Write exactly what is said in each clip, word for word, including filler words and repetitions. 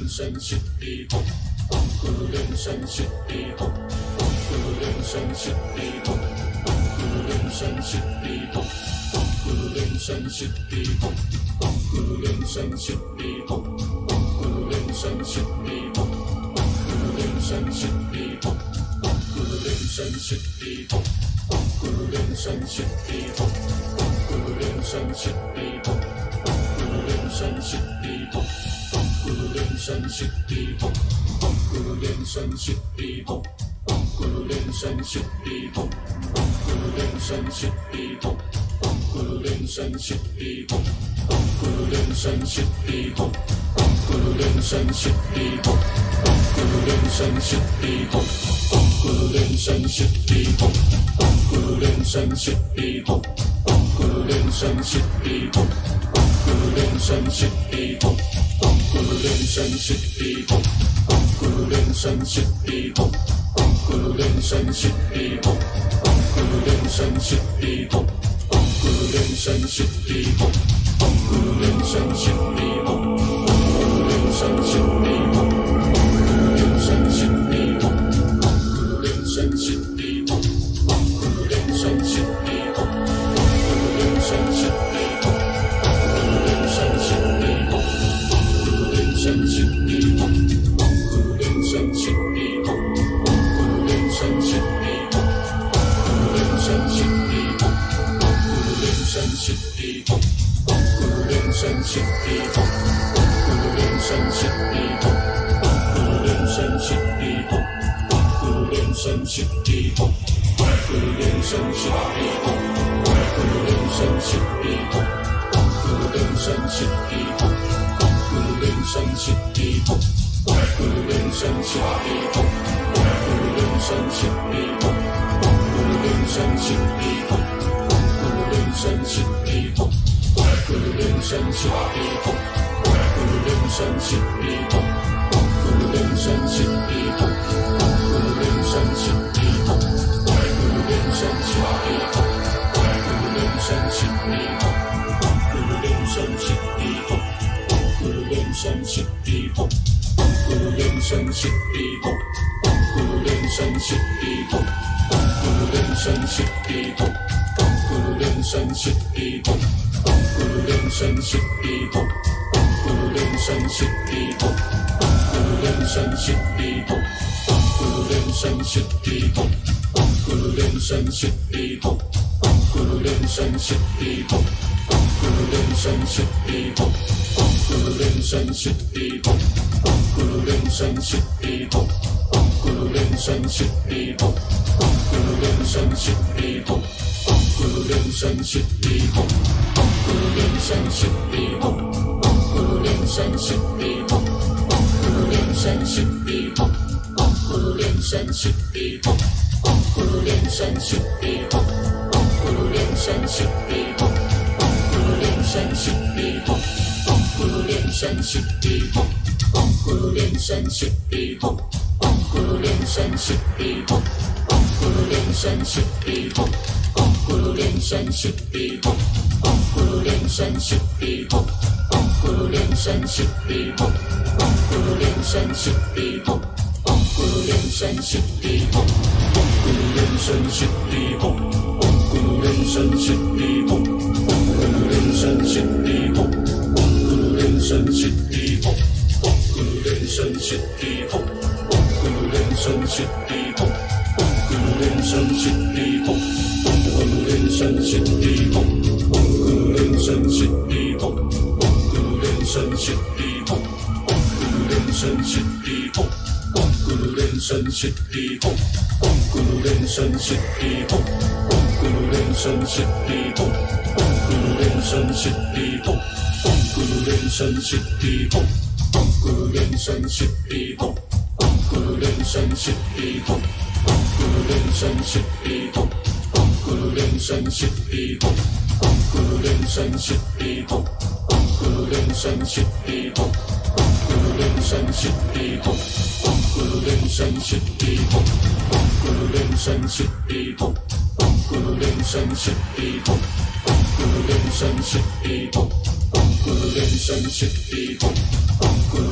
神是地风，风古人神是地风，风古人神是地风，风古人神是地风，风古人神是地风，风古人神是地风，风古人神是地风，风古人神是地风，风古人神是地风，风古人神是地风，风古人神是地风，风古人神是地风。风古人神是地风，风古人神是地风，风古人神是地风，风古人神是地风，风古人神是地风，风古人神是地风，风古人神是地风，风古人神是地风，风古人神是地风，风古人神是地风，风古人神是地风，风古人神是地风。风古人神是地风，风古人神是地风，风古人神是地风，风古人神是地风，风古人神是地风，风古人神是地风，风古人神是地风，风古人神是地风，风古人神是地风，风古人神是地风，风古人神是地风，风古人神是地风。神是地风，风古人神是地风，风古人神是地风，风古人神是地风，风古人神是地风，风古人神是地风，风古人神是地风，风古人神是地风，风古人神是地风，风古人神是地风，风古人神是地风，风古人神是地风。风古人神是地风，风古人神是地风，风古人神是地风，风古人神是地风，风古人神是地风，风古人神是地风，风古人神是地风，风古人神是地风，风古人神是地风，风古人神是地风，风古人神是地风，风古人神是地风。风古人神是地风，风古人神是地风，风古人神是地风，风古人神是地风，风古人神是地风，风古人神是地风，风古人神是地风，风古人神是地风，风古人神是地风，风古人神是地风，风古人神是地风，风古人神是地风。风古人神是地风，风古人神是地风，风古人神是地风，风古人神是地风，风古人神是地风，风古人神是地风，风古人神是地风，风古人神是地风，风古人神是地风，风古人神是地风，风古人神是地风，风古人神是地风。风古人神是地风，风古人神是地风，风古人神是地风，风古人神是地风，风古人神是地风，风古人神是地风，风古人神是地风，风古人神是地风，风古人神是地风，风古人神是地风，风古人神是地风，风古人神是地风。神是地风，风古人神是地风，风古人神是地风，风古人神是地风，风古人神是地风，风古人神是地风，风古人神是地风，风古人神是地风，风古人神是地风，风古人神是地风，风古人神是地风，风古人神是地风。风古人神是地风，风古人神是地风，风古人神是地风，风古人神是地风，风古人神是地风，风古人神是地风，风古人神是地风，风古人神是地风，风古人神是地风，风古人神是地风，风古人神是地风，风古人神是地风。风古人神是地风，风古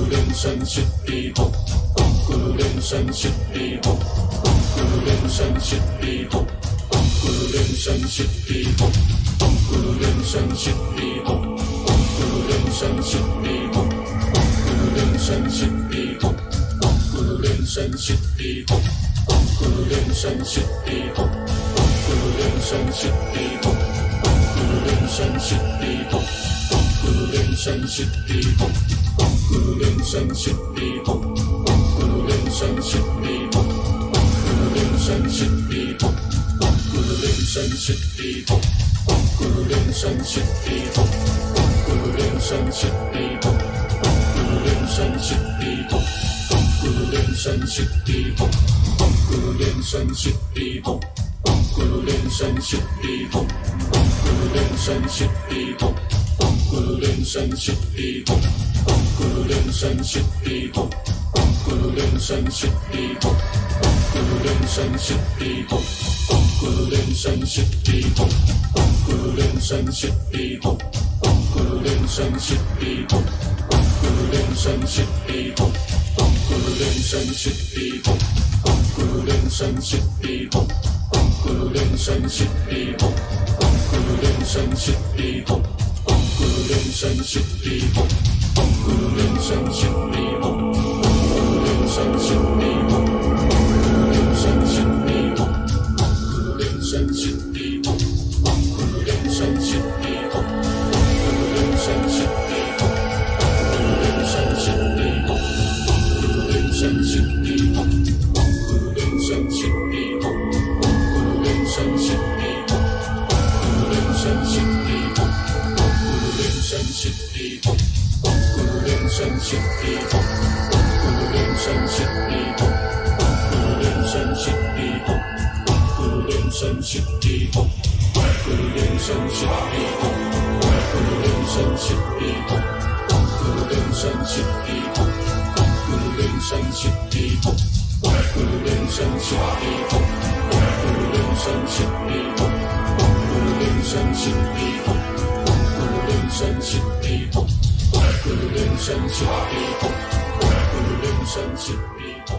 连山西地红，咕噜连山西地红，咕噜连山西地红，咕噜连山西地红，咕噜连山西地红，咕噜连山西地红，咕噜连山西地红，咕噜连山西地红，咕噜连山西地红，咕噜连山西地红，咕噜连山西地红，咕噜连山西地红。咕噜连山西地红，咕噜连山西地红，咕噜连山西地红，咕噜连山西地红，咕噜连山西地红，咕噜连山西地红，咕噜连山西地红，咕噜连山西地红，咕噜连山西地红，咕噜连山西地红，咕噜连山西地红，咕噜连山西地红。咕噜连山西地红，咕噜连山西地红，咕噜连山西地红，咕噜连山西地红，咕噜连山西地红，咕噜连山西地红，咕噜连山西地红，咕噜连山西地红，咕噜连山西地红，咕噜连山西地红，咕噜连山西地红，咕噜连山西地红。咕噜连山西地红，咕噜连山西地红，咕噜连山西地红，咕噜连山西地红，咕噜连山西地红，咕噜连山西地红，咕噜连山西地红，咕噜连山西地红，咕噜连山西地红，咕噜连山西地红，咕噜连山西地红，咕噜连山西地红。咕噜连山西地红，咕噜连山西地红，咕噜连山西地红，咕噜连山西地红，咕噜连山西地红，咕噜连山西地红，咕噜连山西地红，咕噜连山西地红，咕噜连山西地红，咕噜连山西地红，咕噜连山西地红，咕噜连山西地红。咕噜连山西地红，咕噜连山西地红。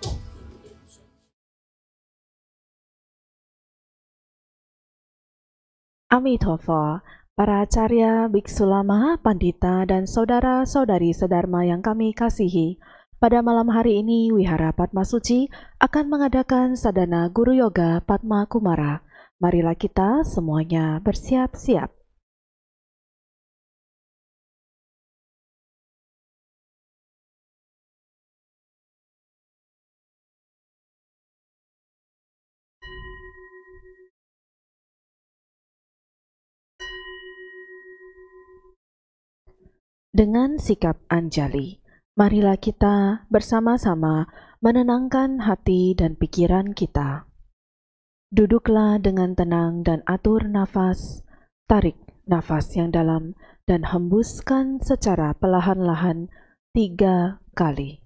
Amitabha, para acarya, biksu lama, pandita, dan saudara-saudari sedharma yang kami kasihi, pada malam hari ini Wihara Padma Suci akan mengadakan sadhana Guru Yoga Padma Kumara. Marilah kita semuanya bersiap-siap. Dengan sikap anjali, marilah kita bersama-sama menenangkan hati dan pikiran kita. Duduklah dengan tenang dan atur nafas, tarik nafas yang dalam dan hembuskan secara perlahan-lahan tiga kali.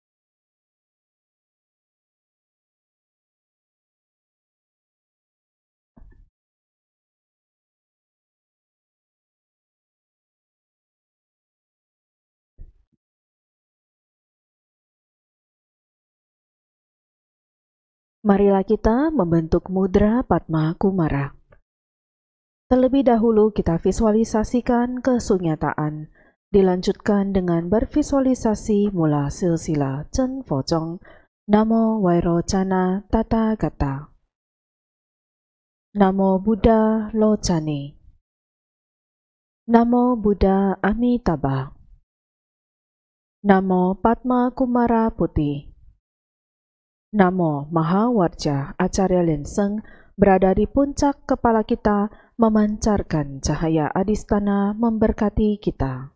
Marilah kita membentuk mudra Padma Kumara. Terlebih dahulu kita visualisasikan kesunyataan, dilanjutkan dengan bervisualisasi mula silsila Chen Focong, Namo Vairocana Tata Gata. Namo Buddha Locane. Namo Buddha Amitabha. Namo Padma Kumara Putih. Namo Mahawarja Acarya Lenseng berada di puncak kepala kita, memancarkan cahaya adistana memberkati kita.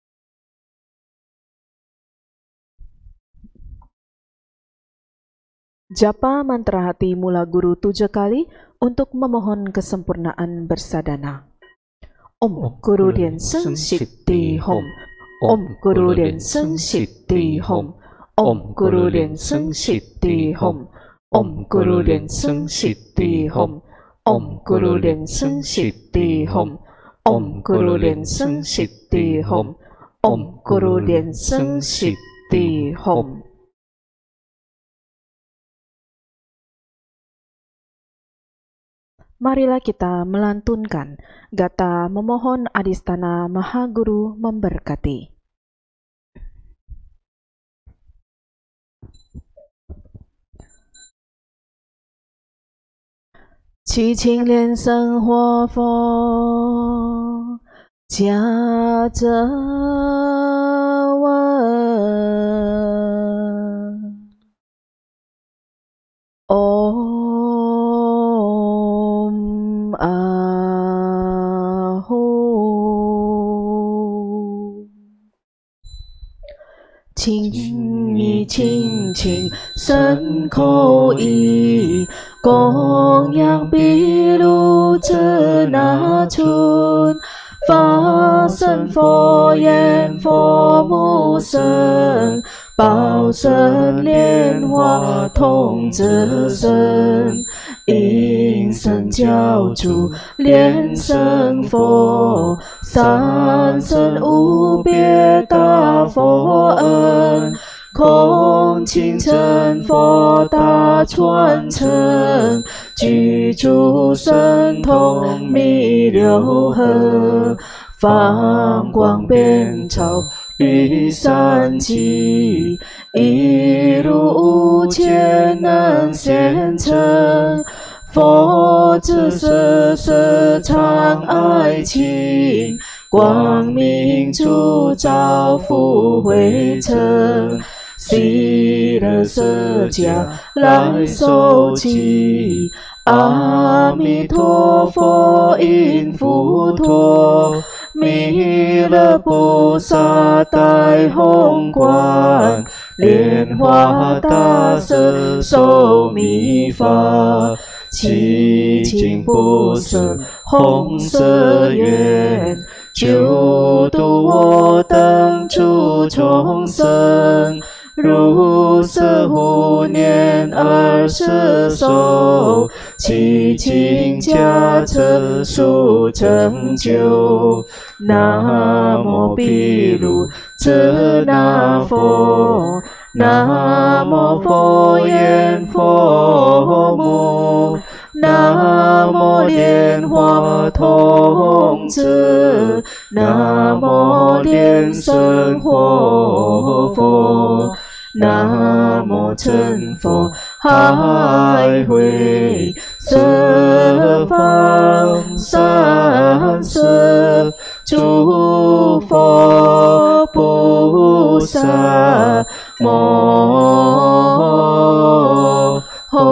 Japa mantra hati mula guru tujuh kali untuk memohon kesempurnaan bersadana. Om Guru Dien Seng Siddhi Hom. Om Guru Dien Seng Siddhi Hom. Om Guru Dien Seng Siddhi Hom. Om Guru Dien Seng Siddhi Hom. Om Guru Dien Seng Siddhi Hom. Om Guru Dien Seng Siddhi Hom. Om Guru Dian Seng Siddhi Hom. Marilah kita melantunkan gata memohon Adistana Maha Guru memberkati. Qi qing lian seng huo fo jia zhe wen. Om Aho. 请你轻轻伸口意，供养毗卢遮那尊，法身佛言佛母身，报身莲花同遮身，应身教主莲生佛，三身无别大佛恩，空清成佛大传承，具足神通弥流合，放光遍照于三际，一如无前能现成，佛之色色常爱情，光明烛照福慧成，喜乐舍家来受记，阿弥陀佛应付托，弥勒菩萨戴红冠，莲花大舍受密法，七情不舍红色愿，救度我等诸众生，如是护念二十手，七情加持速成就。南无毗卢遮那佛，南无佛言佛母，南无莲花童子，南无莲生活佛，南无成佛海会，十方三世诸佛菩萨摩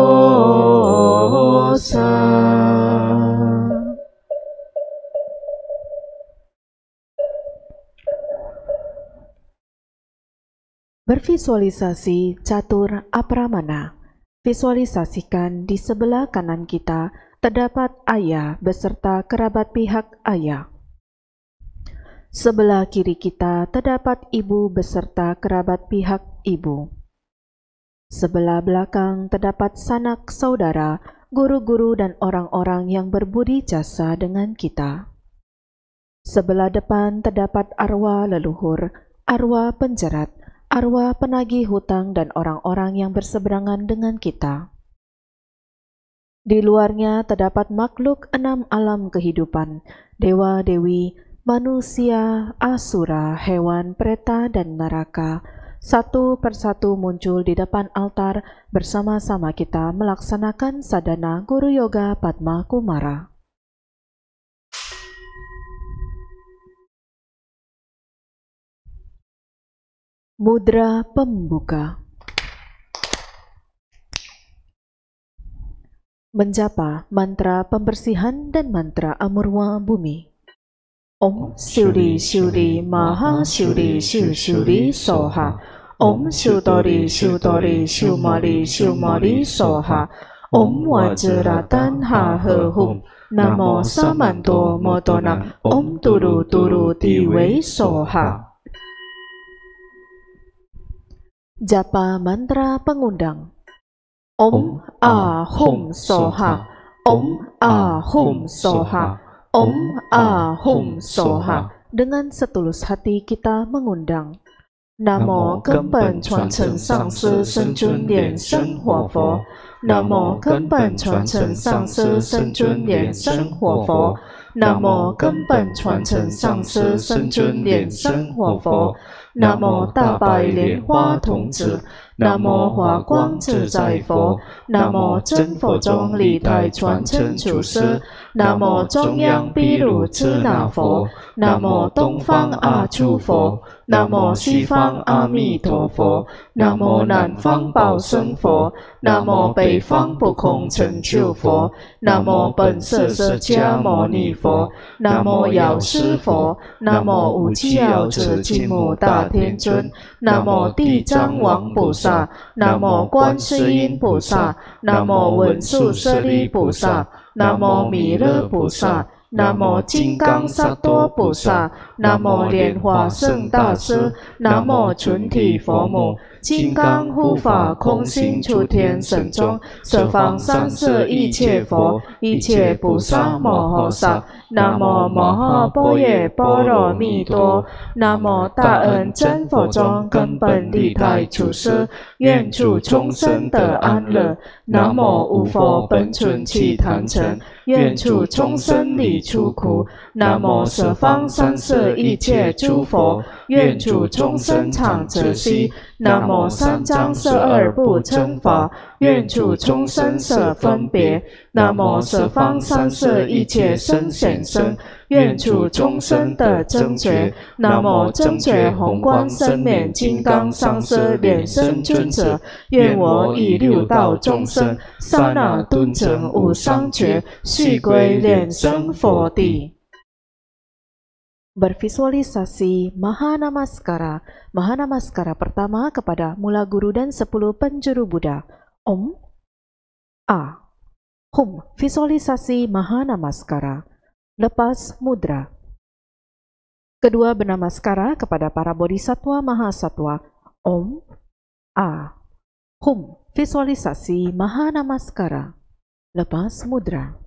诃萨。Bervisualisasi catur apramana. Visualisasikan di sebelah kanan kita terdapat ayah beserta kerabat pihak ayah. Sebelah kiri kita terdapat ibu beserta kerabat pihak ibu. Sebelah belakang terdapat sanak saudara, guru-guru dan orang-orang yang berbudi jasa dengan kita. Sebelah depan terdapat arwah leluhur, arwah penjerat, arwah penagih hutang dan orang-orang yang berseberangan dengan kita. Di luarnya terdapat makhluk enam alam kehidupan, dewa-dewi, manusia, asura, hewan, preta, dan neraka. Satu persatu muncul di depan altar bersama-sama kita melaksanakan sadhana Guru Yoga Padma Kumara. Mudra pembuka. Menjapa mantra pembersihan dan mantra amurwa bumi. Om Siudi Siudi Maha Siudi Siu Siudi Soha. Om Siutori Siutori Siumari Siumari Soha. Om Wajratan Ha He Hum. Namo Samanto Motonam. Om Turu Turu Tiwei Soha. Japa mantra pengundang. Om Ahum Soha. Om Ahum Soha. Om Ahum Soha. dengan setulus hati kita mengundang. Namo Kenpen Chuan Cheng Sang Si Sen Chun Lian Shen Huo Fo. Namo Kenpen Chuan Cheng Sang Si Sen Chun Lian Shen Huo Fo. Namo Kenpen Chuan Cheng Sang Si Sen Chun Lian Shen Huo Fo. Namo 大白莲花童子。南无华光自在佛。南无真佛中立台传承祖师。南无中央毗卢遮那佛。南无东方阿处佛。南无西方阿弥陀佛。南无南方宝生佛。南无北方不空成就佛。南无本色释迦牟尼佛。南无药师佛。南无无极药智金木大天尊。南无地藏王菩萨。南无观世音菩萨。南无文殊舍利菩萨。南无弥勒菩萨。南无金刚萨埵菩萨。南无莲花圣大师。南无纯体佛母。金刚护法空心出天神中。十方三世一切佛。一切菩萨摩诃萨。南无摩诃般若波罗蜜多。南无大恩真佛中根本立台祖师。愿诸众生得安乐。南无无佛本尊契坛城。愿诸众生离出苦。南无十方三世一切诸佛。愿诸众生常知悉。南无三藏十二部称法。愿诸众生舍分别。南无十方三世一切圣贤身。愿诸众生得正觉。南无正觉宏观生免金刚上师莲生尊者。愿我以六道众生刹那顿证无上觉，须归莲生佛地。Bervisualisasi Mahanamaskara. Mahanamaskara pertama kepada Mula Guru dan sepuluh penjuru Buddha. Om. A. Hum. Visualisasi Mahanamaskara. Lepas mudra. Kedua benamaskara kepada para bodhisattva mahasatwa. Om. A. Hum. Visualisasi Mahanamaskara. Lepas mudra.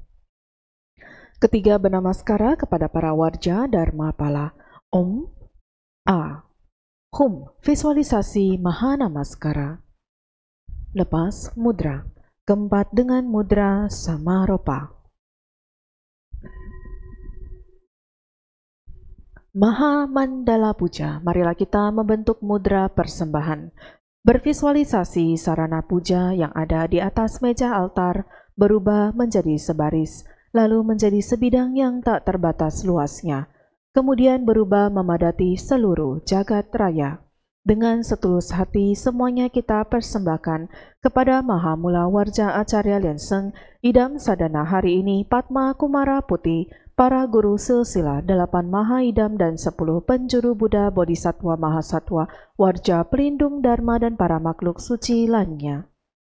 Ketiga benamaskara kepada para warja dharma pala. Om. A. Hum. Visualisasi Mahanamaskara. Lepas mudra. Keempat dengan mudra Samaropa. Maha Mandala Puja. Marilah kita membentuk mudra persembahan. Bervisualisasi sarana puja yang ada di atas meja altar berubah menjadi sebaris, lalu menjadi sebidang yang tak terbatas luasnya, kemudian berubah memadati seluruh jagat raya. Dengan setulus hati semuanya kita persembahkan kepada Mahamula Warja Acarya Lianseng Idam Sadana hari ini Padma Kumara Putih, para guru silsilah delapan Maha Idam dan sepuluh penjuru Buddha Bodhisattva Mahasatwa, Warja pelindung Dharma dan para makhluk suci lainnya.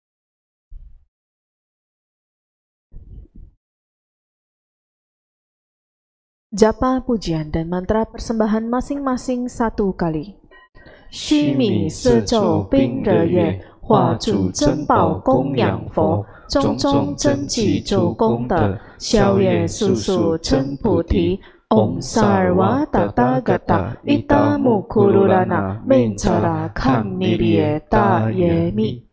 Japa pujian dan mantra persembahan masing-masing satu kali. Xu mi se zhou bing re ye, hua zu珍宝供养佛，种种真迹周功德，消业速速成菩提。Om Sarva Tathagata Ita Mukururana Mencara Kamnirie Ta Yemi.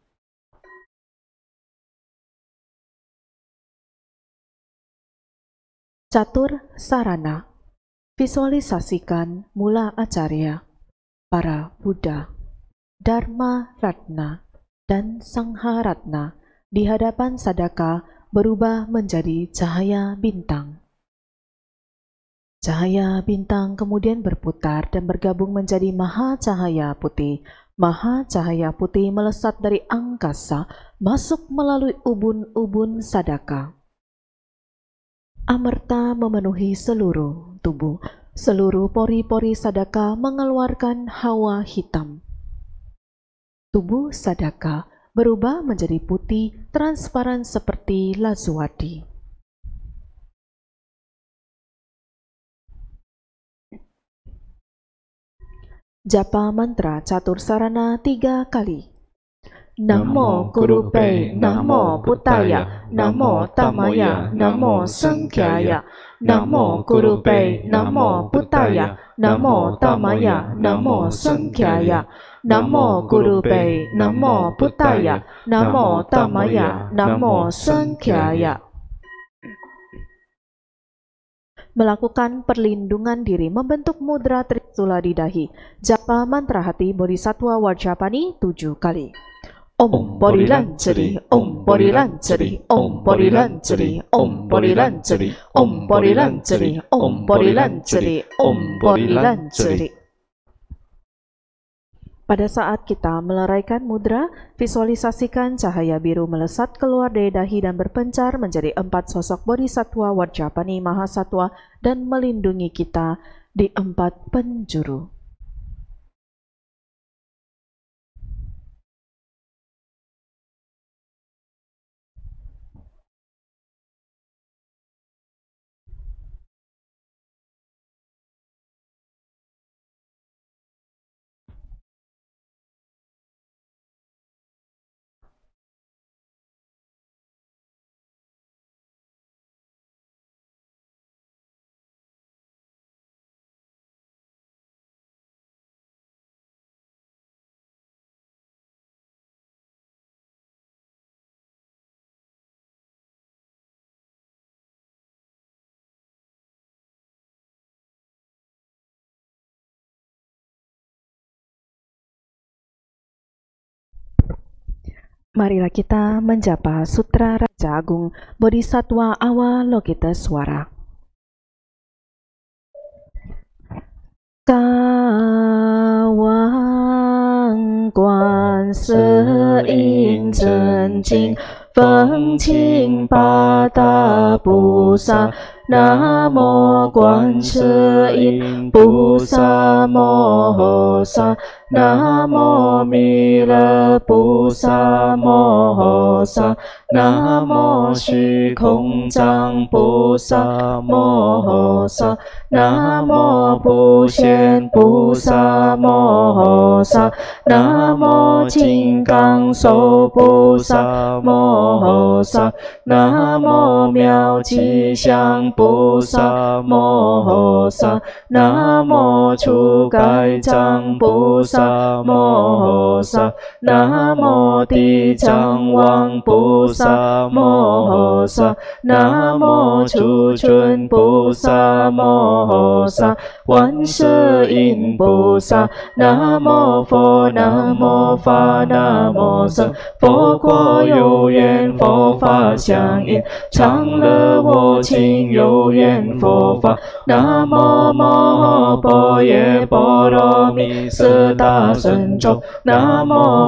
Catur sarana. Visualisasikan mula acarya, para Buddha, Dharma Ratna, dan Sangha Ratna di hadapan Sadaka berubah menjadi cahaya bintang. Cahaya bintang kemudian berputar dan bergabung menjadi Maha Cahaya Putih. Maha Cahaya Putih melesat dari angkasa, masuk melalui ubun-ubun Sadaka. Amerta memenuhi seluruh tubuh. Seluruh pori-pori Sadaka mengeluarkan hawa hitam. Tubuh Sadaka berubah menjadi putih, transparan seperti lazuwadi. Japa mantra catur sarana tiga kali. Namo Kurupe, Namo Buddhaya, Namo Tamaya, Namo Sanghyaya. Namo Kurupe, Namo Buddhaya, 南无大玛雅，南无僧伽雅，南无咕噜贝，南无布达雅，南无大玛雅，南无僧伽雅。Melakukan perlindungan diri membentuk mudra Trisula di dahi. Japa mantra hati Bodhisattva Warjapani tujuh kali. Om Borilan Ceri, Om Borilan Ceri, Om Borilan Ceri, Om Borilan Ceri, Om Borilan Ceri, Om Borilan Ceri, Om Borilan Ceri. Pada saat kita meleraikan mudra, visualisasikan cahaya biru melesat keluar dari dahi dan berpencar menjadi empat sosok Bodhisattva Warjapani Mahasatwa dan melindungi kita di empat penjuru. Marilah kita menjapa Sutra Raja Agung Bodhisattva Avalokitesvara. Kawang Guan Se In Zhen Jing Feng Qing Pa Da Bu Sa Namo Guan Se In Bu Sa Mo Ho Sa Namo Mi Le Bu Sa Mo Ho Sa Namo Xu Kong Zhang Bu Sa Mo Ho Sa Namo Bu Xian Bu Sa Mo Ho Sa Namo Jing Gang Shou Bu Sa Mo Ho Sa Namo Miao Ji Xiang Bu Sa Mo Ho Sa Namo Chu Gai Zhang Bu Sa Mo Ho Sa Namo Di Zhang Wang Bu Sa Mo Ho Sa Namo Chu Chun Bu Sa Mo Ho Sa Wan Se In Bu Sa Namo Phật Namo Phật Namo僧佛果有缘佛法相应常乐我亲有缘佛法Namo Mô Bồ Ye Bồ Đô Mi Sư Ta Xuân Châu Namo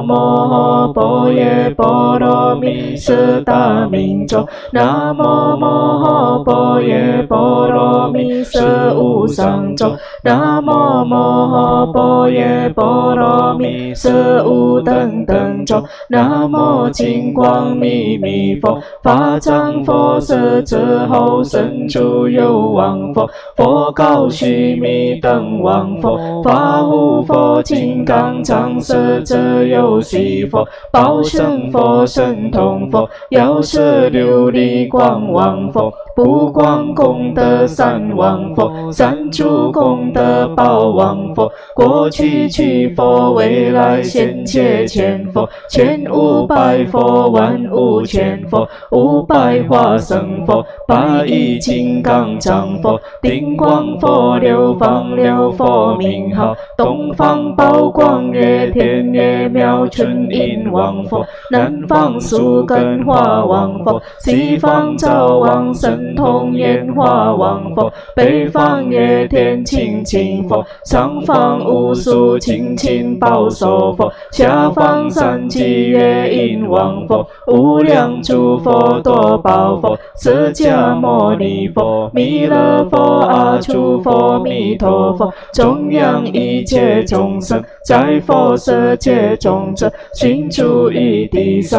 Mô Bồ Ye Bồ Đô Mi Sư Ta Minh Châu Namo Mô Bồ Ye Bồ Đô Mi Sư U Sang Châu Namo Mô Bồ Ye Bồ Đô Mi Sư U Tân Tân Châu Namo Chính Quang Mi Mi Phật Pháp Trang Phật Sư Tử Hậu Sinh Chủ Yêu王佛佛告须弥等王佛法护佛金刚常设者有西佛宝生佛神通佛药师琉璃光王佛不光功德三王佛三主功德宝王佛过去去佛未来现界前佛前五百佛万无千佛五百化身佛八亿金刚藏佛定光佛六方六佛名号东方宝光月天月妙春印王佛南方树根花王佛西方照王神通演化王佛北方月天清净佛上方无数清净宝手佛下方三际月印王佛无量诸佛多宝佛释迦牟尼佛弥勒佛阿弥佛弥陀佛中央一切众生在佛世界中者寻处于地上其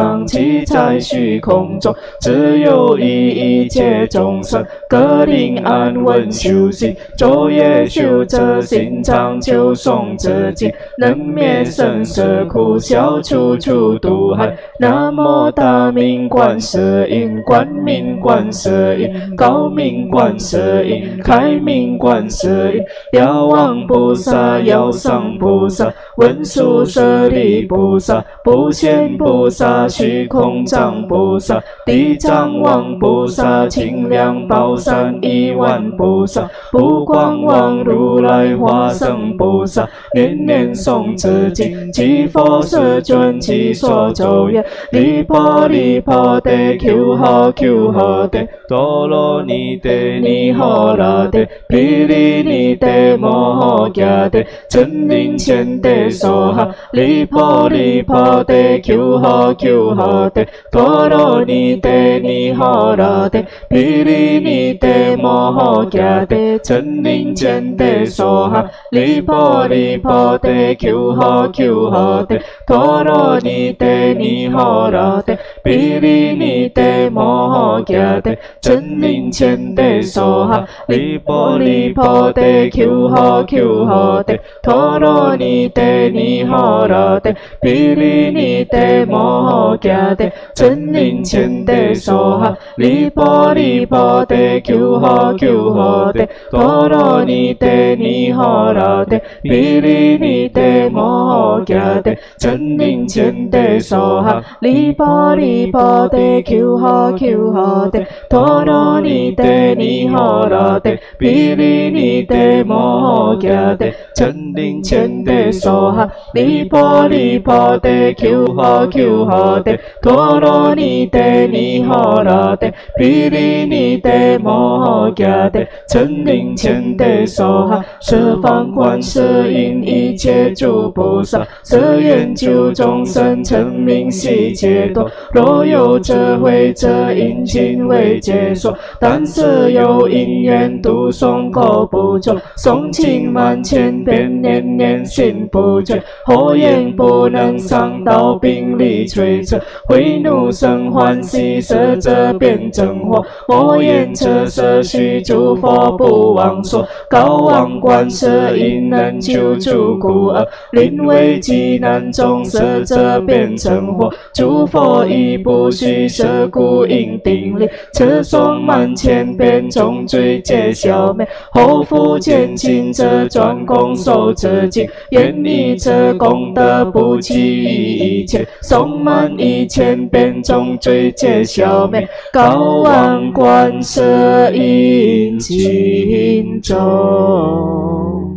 即在虚空中，只有一一切众生各令安稳修行，昼夜修者心常求诵者经，能灭生死苦，消除诸毒害。南无大明观世音，观明观世音，高明观世音，开明观世音，药王菩萨，药上菩萨，文殊舍利菩萨，普贤菩萨，虚空藏菩萨，地藏王菩萨，清凉宝山一万菩萨，普光王如来化身菩萨，念念诵此经，即佛世尊其所咒言：离婆离婆地，求哈求哈地，多罗尼地尼诃那地，毗梨尼地摩诃迦地，真灵前地娑哈。离婆离婆地，求哈求哈地，多罗尼地尼诃那地，毗梨尼地摩诃迦地，真灵前地娑哈。离婆离婆地，求哈求哈地，多罗尼地尼诃那地，毗梨尼地摩诃迦地，真灵前地娑哈。离婆离婆地，求哈求哈地，多罗尼地尼诃那地，毗梨尼地摩诃迦地，真灵前地娑哈。离婆离婆地，求哈求哈地，多罗尼地尼诃那地，毗梨尼地摩诃迦地，真灵前地娑哈。离婆离婆地，求哈求哈地，多罗尼地尼诃那地，毗梨尼地摩诃迦地，真灵前地娑哈。离婆离婆地，求哈求哈地，多罗尼地尼诃那地，毗梨尼地摩诃迦地，真灵前地娑哈。十方观世音，一切诸菩萨，设愿救众生，成名悉解脱。若有智慧者，应尽为解说。但是有因缘，读诵口不着，诵经万千遍，念念心不绝。火焰不能伤到兵力摧折，慧怒生欢喜，色者变真火。莫言这色须诸佛不忘说，高王观世音能救助孤儿，临危急难中，色者变成火。诸佛亦不须舍，故应定力。此诵满千遍，终罪皆消灭。后复见经者，专攻受此经，愿以这功德不弃于一切。诵满一千遍，终罪皆消灭。高王观世音经咒。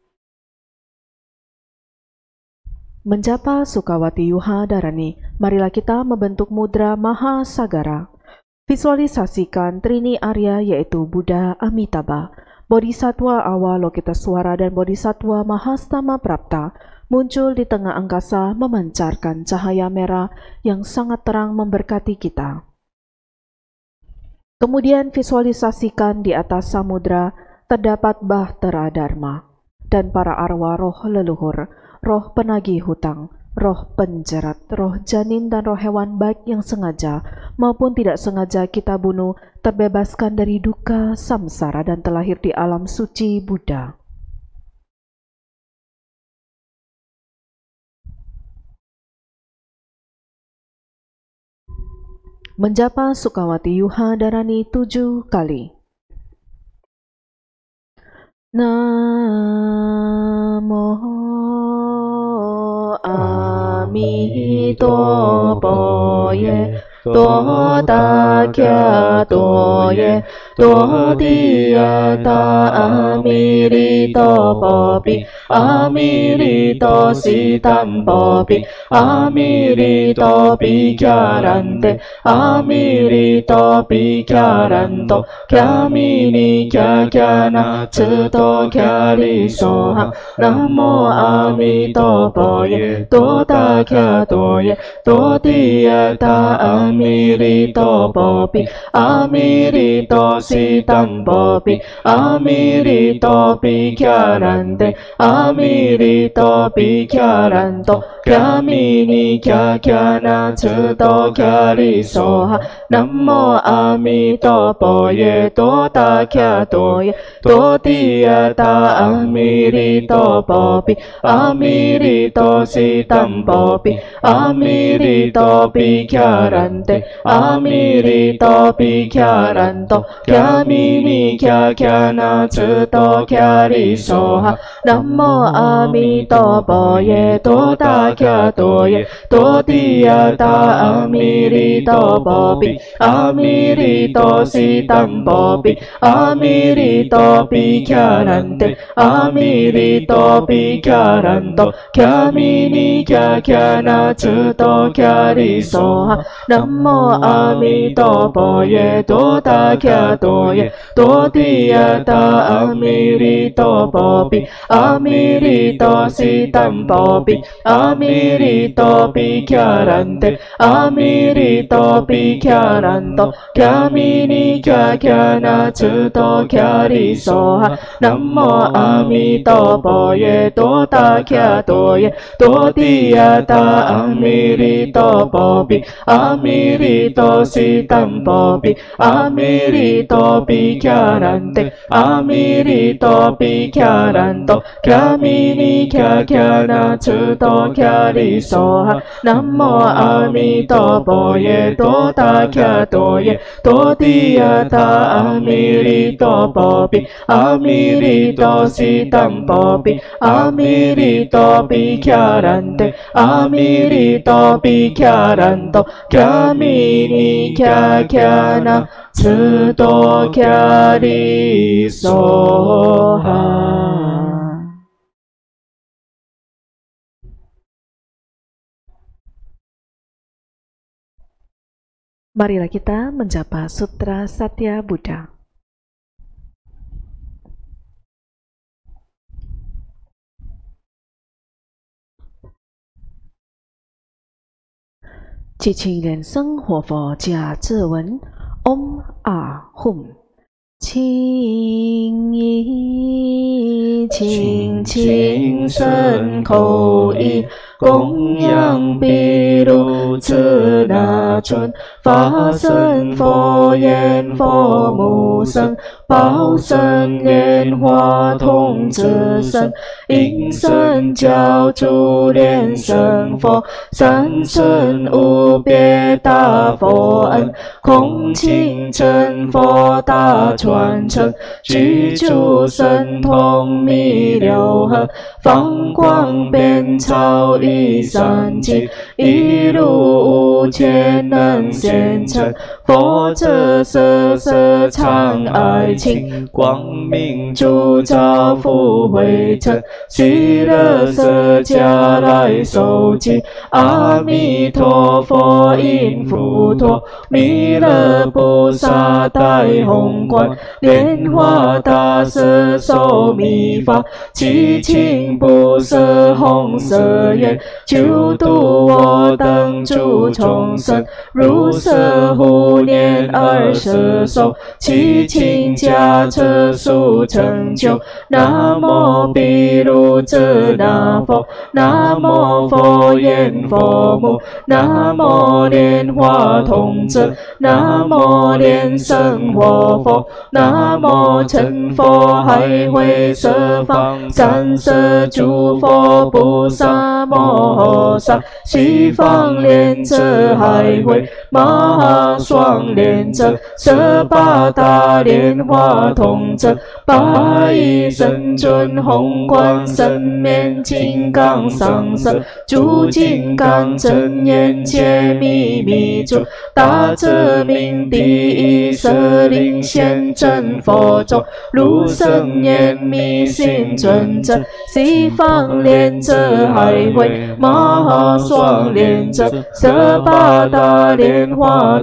Menjapa Sukawati Yuha Dharani, marilah kita membentuk mudra Mahasagara. Visualisasikan Trini Arya yaitu Buddha Amitabha, Bodhisattva Avalokiteswara dan Bodhisattva Mahastama Prapta muncul di tengah angkasa memancarkan cahaya merah yang sangat terang memberkati kita. Kemudian visualisasikan di atas samudra terdapat Bahtera Dharma dan para arwah roh leluhur, roh penagih hutang, roh penjerat, roh janin dan roh hewan baik yang sengaja maupun tidak sengaja kita bunuh terbebaskan dari duka samsara dan terlahir di alam suci Buddha. Menjapa Sukawati Yuha Dharani tujuh kali. Namo Amitabha ye, to takya to ye, to diyata amirito popi, amirito sitam popi, amirito pikyarante, amirito pikyaranto, kyamini kyakyana ceto kyari soha. Namo Amitabha ye, to takya to ye, to diyata amirito popi, amirito sitam popi, amirito pikyarante, 阿弥利多比伽兰多，伽弥尼伽伽那遮多伽利梭哈。南无阿弥陀佛耶，多达伽多耶，多地呀达阿弥利多波比，阿弥利多悉当波比，阿弥利多比伽兰得，阿弥利多比伽兰多，伽弥尼伽伽那遮多伽利梭哈。南无阿弥陀佛耶，多达伽多耶，多地呀达阿弥利多波比，阿弥利多悉当波比，阿弥利多比伽兰得，阿弥利多比伽兰多，伽弥尼伽伽那遮多伽利梭哈。南无阿弥陀佛耶，多达伽多耶，多地呀达阿弥利多波比，阿弥利多悉当波比，阿弥利多比伽兰得，阿弥利多比伽兰多，伽弥尼伽伽那遮多伽利梭哈。南无阿弥陀佛耶，多达伽多耶，多地呀达阿弥利多波比，阿弥利多悉当波比，阿弥利多比伽兰得，阿弥利多比伽兰多，伽弥尼伽伽那遮多伽利梭哈。南无阿弥陀佛耶，多达伽多耶，多地呀达阿弥利多波比，阿弥利多悉当波比，阿弥利多比伽兰得，阿弥利多比伽兰多，伽弥尼伽伽那遮多伽利梭哈。 Marilah kita menjapa Sutra Satya Buddha. Chỉ trình人生活佛假自文 Om A Hum 清一清净身口意，供养毗卢遮那尊，法身佛言佛母身，报身莲华通遮身，应身教主莲生佛，三身无别大佛恩，空清真佛大传承，具足神通弥流合，放光遍超一三界，一路无缺能显成，佛者色色常爱情，光明烛照福慧成，须乐色迦来受记，阿弥陀佛因佛陀，弥勒菩萨戴红冠，莲花大舍受密法，七情不舍红色眼，救度我等诸众生，如舍护念二舍受，七情加持速成就。南无毗卢遮那佛，南无佛言佛母，南无莲华通遮，南无莲生活佛，南无成佛海会舍方三舍诸佛菩萨摩诃萨，西方莲者海会马哈双莲者，舍巴大莲华通者，八一神尊宏观神面金刚上身，诸金刚真言解秘密主，大者明第一舍领显真佛种，如圣言密心尊者，西方莲者海会马哈双莲者，舍巴大莲华通者，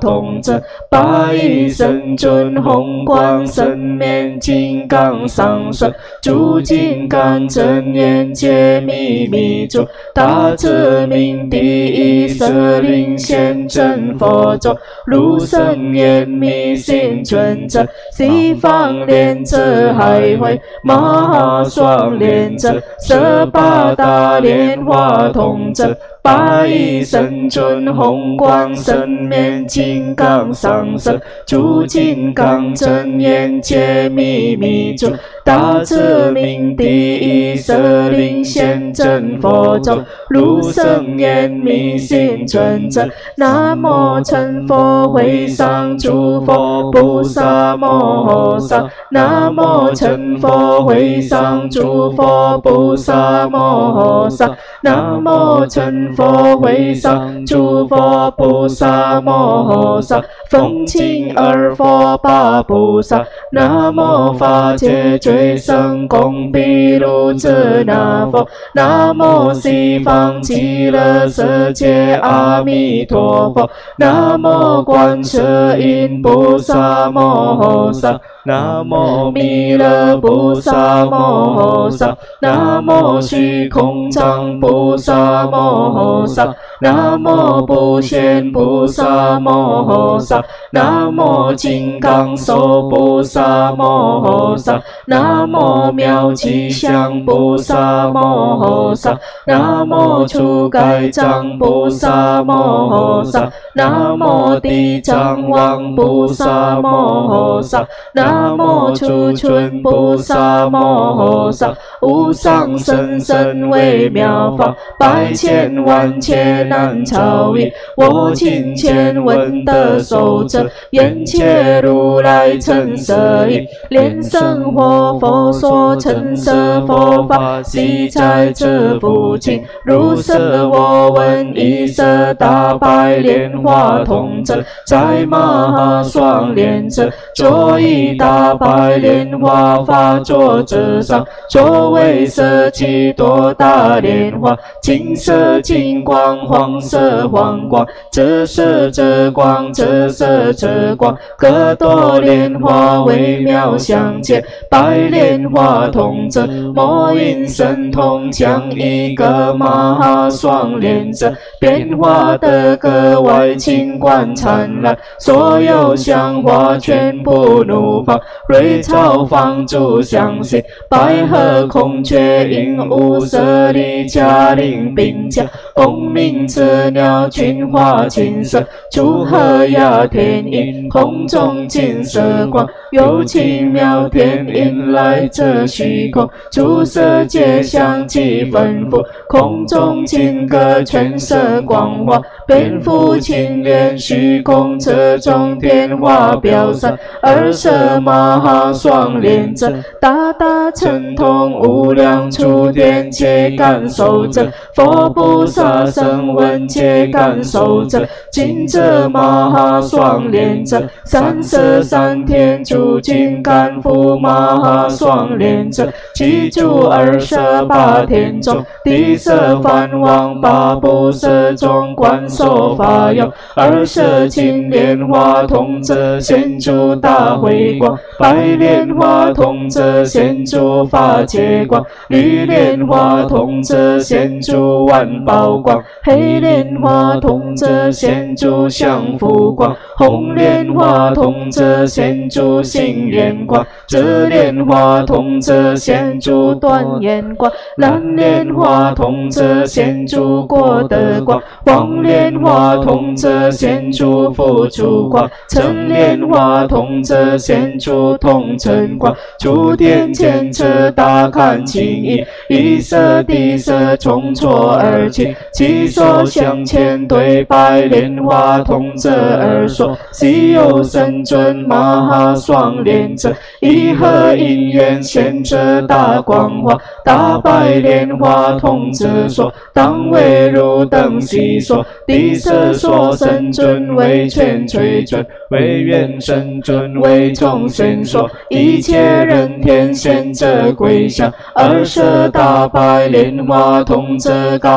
者，八一神尊红光生面金刚上身，诸金刚真言解秘密主，大智明第一舍灵显真佛咒，如神言密心存者，西方莲者海会马哈双莲者，十八大莲华通者，八一神尊红光生面金刚上身，诸金刚真言解秘密主，大智明第一舍灵显真佛咒，如神言密心存者，南无成佛会上诸佛菩萨摩诃，南无成佛会上诸佛菩萨摩诃，南无成佛会上诸佛菩萨摩诃，风清二佛八菩萨，南无法界最胜功比卢遮那佛，南无西方极乐世界阿弥陀佛，南无观世音菩萨摩诃，南无弥勒菩萨摩诃，南无虚空藏菩萨摩诃，南无不现菩萨摩诃，南无金刚手菩萨摩诃，南无妙吉祥菩萨摩诃，南无初盖藏菩萨摩诃，南无地藏王菩萨摩诃，南无初春菩萨摩诃，无上甚深微妙法，百千万劫难超越，我今见闻得受者，眼切如来成色意，莲生活佛所成色佛法，悉在这附近，如是我闻一色大白莲花通者，在马哈双莲者，坐以大白莲花法座者上，所谓色即多大莲花，金色金光，黄色黄光，这色这光，这色这光，各朵莲花微妙相见，白莲花通者，魔音神通将一个马哈双莲者，变化得格外清观灿烂，所有香花全部怒放，瑞草放诸相信，百合孔雀鹦鹉舍利迦陵并驾，凤鸣鸷鸟群花青色，出河雅天音，空中金色光，有奇妙天音来这虚空，诸色界相继吩咐，空中金阁全色光华，遍覆青莲虚空车中天花表上，二色马哈双莲者，大大成通无量处殿皆感受者，佛菩萨声闻皆感受者，金者马哈双莲者，三色三天诸金刚覆马哈双莲者，其诸二十八天中，地色梵王八部色中观受法要，二色青莲花通者显诸大慧光，白莲花通者显诸法界光，绿莲花通者显诸万宝光，黑莲花通者显诸降伏光，红莲花通者显诸心莲光，紫莲花通者显诸端严光，蓝莲花通者显诸果德光，黄莲花通者显诸福主光，橙莲花通者显诸通尘光，诸天前车大看清意，一色地色重错而起，其所向前对白莲花通者而说，昔有神尊马哈双莲者，一合因缘现者大光华，大白莲花通者说，当为如等悉说，地色说神尊为全垂尊，为愿神尊为众宣说，一切人天现者归向，二舍大白莲花通者高地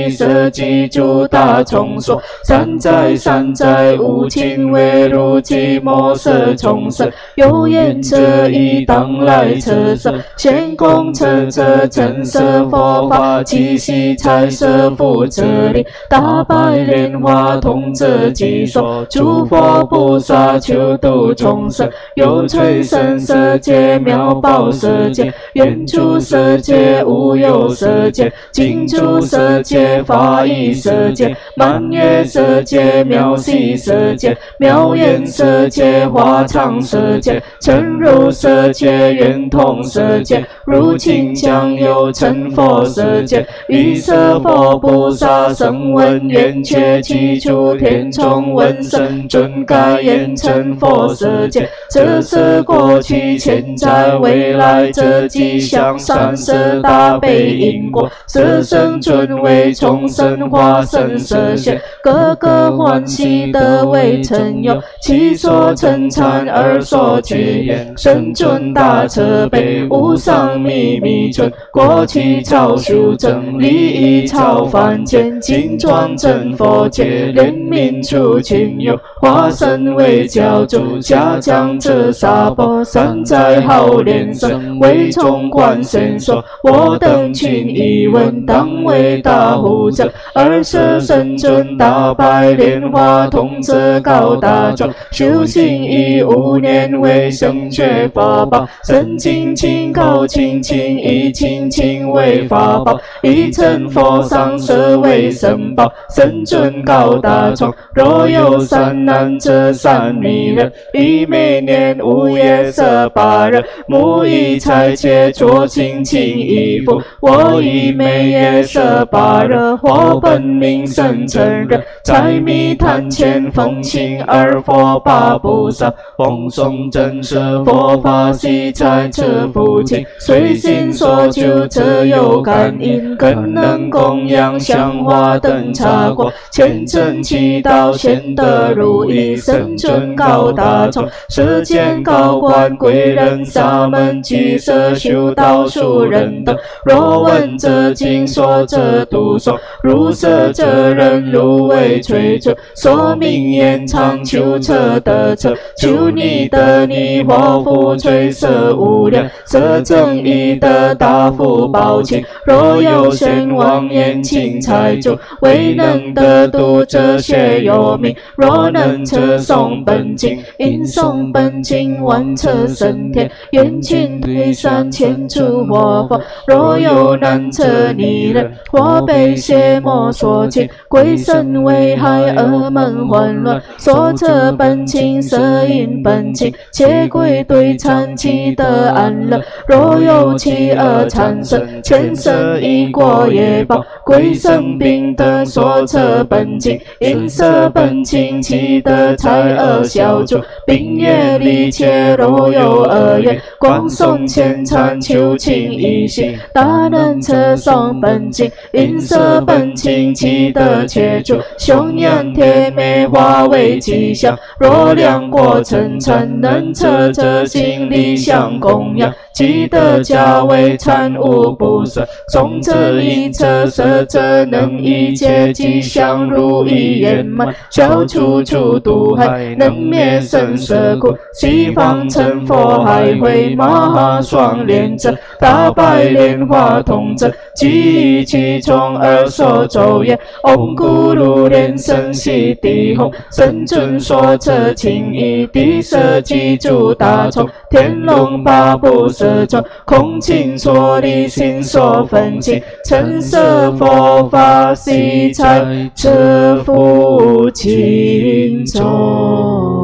以色记住大重说，善哉善哉，无尽为如寂寞色重生，有缘者亦当来测色，先供测测成色佛法，七夕彩色复这里，大白莲花通这几说，诸佛菩萨求度众生，有垂生色界妙宝色界，愿诸色界无有色界，尽诸色界法义色界，满月色界妙喜色界，妙眼色界华常色界，成如色界圆通色界，如清江有成佛色界，一色佛菩萨声闻缘觉，其诸天众闻声准该言成佛色界，这色过去现在未来，这吉祥三色大悲因果，色身尊为重生化身色现，个个欢喜得为成有，其所称忏而所具言，神尊大慈悲，无上秘密尊，过去超修正，利益超凡间，精装真佛界，怜悯诸群友，化身为教主，下降这沙钵，善哉好莲生，为从观神说，我等群疑问，当为大护者，二舍神尊大白莲花通则高大庄，修行已五年为生觉法宝，神经清高清清以清清为法宝，一成佛上舍为神宝，神尊高大庄，若有三难者三迷人，一每年五夜色八人，木以财切着清清衣服，我以每夜色八人，或本名生成人，财迷贪钱奉行而佛法菩萨，奉诵真实佛法喜财这福气，随心所求则有感应，更能供养香花等茶果，虔诚祈祷显得如意，神尊高大从，世间高官贵人沙门居舍修道术人等，若闻这经说这读诵，如舍这人如为垂垂，说明言长求彻得彻，求你得你祸福垂色无量，色正义得大福报情，若有贤王言请财主，未能得度这些有名，若能测诵本经，因诵本经万测升天，愿请推散千诸祸福，若有难测逆人，或被邪魔所侵，鬼神危害恶门混乱，所测本经摄引本经，且鬼对参其得安乐，若有其恶产生，前生因果业报，鬼神并得所测本经，因摄本经其得财恶消除，并业力切若有恶业，光诵虔忏求情一心，大能测诵本经，因摄本经其得切除，凶阳铁美化为吉祥，若良果成成，能测这心理想供养，即得加为参悟不舍，诵这一册舍者能一切吉祥如意圆满，消除诸毒害，能灭生死苦，西方成佛海会马哈双莲者，大白莲花通者，即其中而所咒言，唵咕噜莲生悉地吽，神尊说这情义地舍记住大从，天龙八部舍中，空尽所离心所分尽，成色佛法喜财这福情中。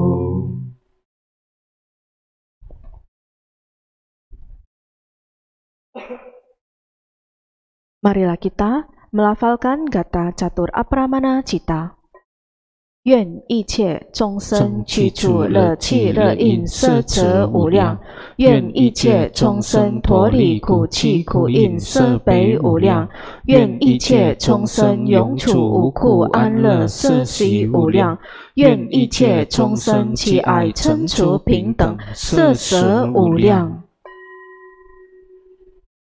Marilah kita melafalkan gata catur apramana cita. 愿一切众生去除乐气乐因色者无量，愿一切众生脱离苦气苦因色悲无量，愿一切众生永处无苦安乐色喜无量，愿一切众生其爱嗔除平等色舍无量。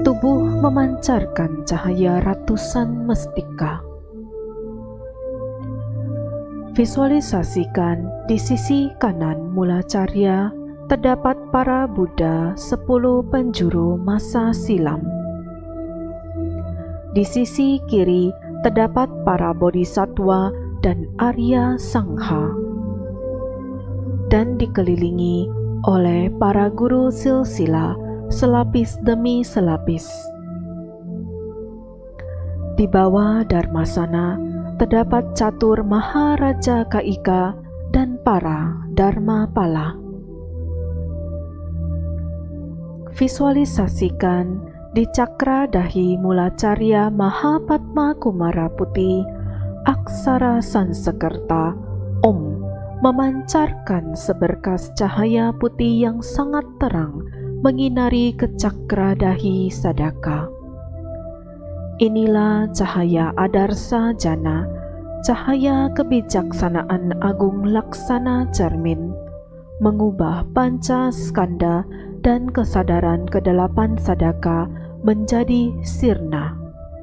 tubuh memancarkan cahaya ratusan mestika. Visualisasikan di sisi kanan mula carya terdapat para Buddha sepuluh penjuru masa silam. Di sisi kiri terdapat para bodhisattva dan Arya Sangha, dan dikelilingi oleh para guru silsila selapis demi selapis. Di bawah Dharmasana terdapat catur Maharaja Kaika dan para Dharmapala. Visualisasikan di cakra dahi mula carya Mahapadma Kumara Putih, aksara Sansekerta Om memancarkan seberkas cahaya putih yang sangat terang menginari ke cakra dahi Sadaka. Inilah cahaya Adarsa Jana, cahaya kebijaksanaan agung laksana cermin, mengubah panca skanda dan kesadaran kedelapan Sadaka menjadi sirna.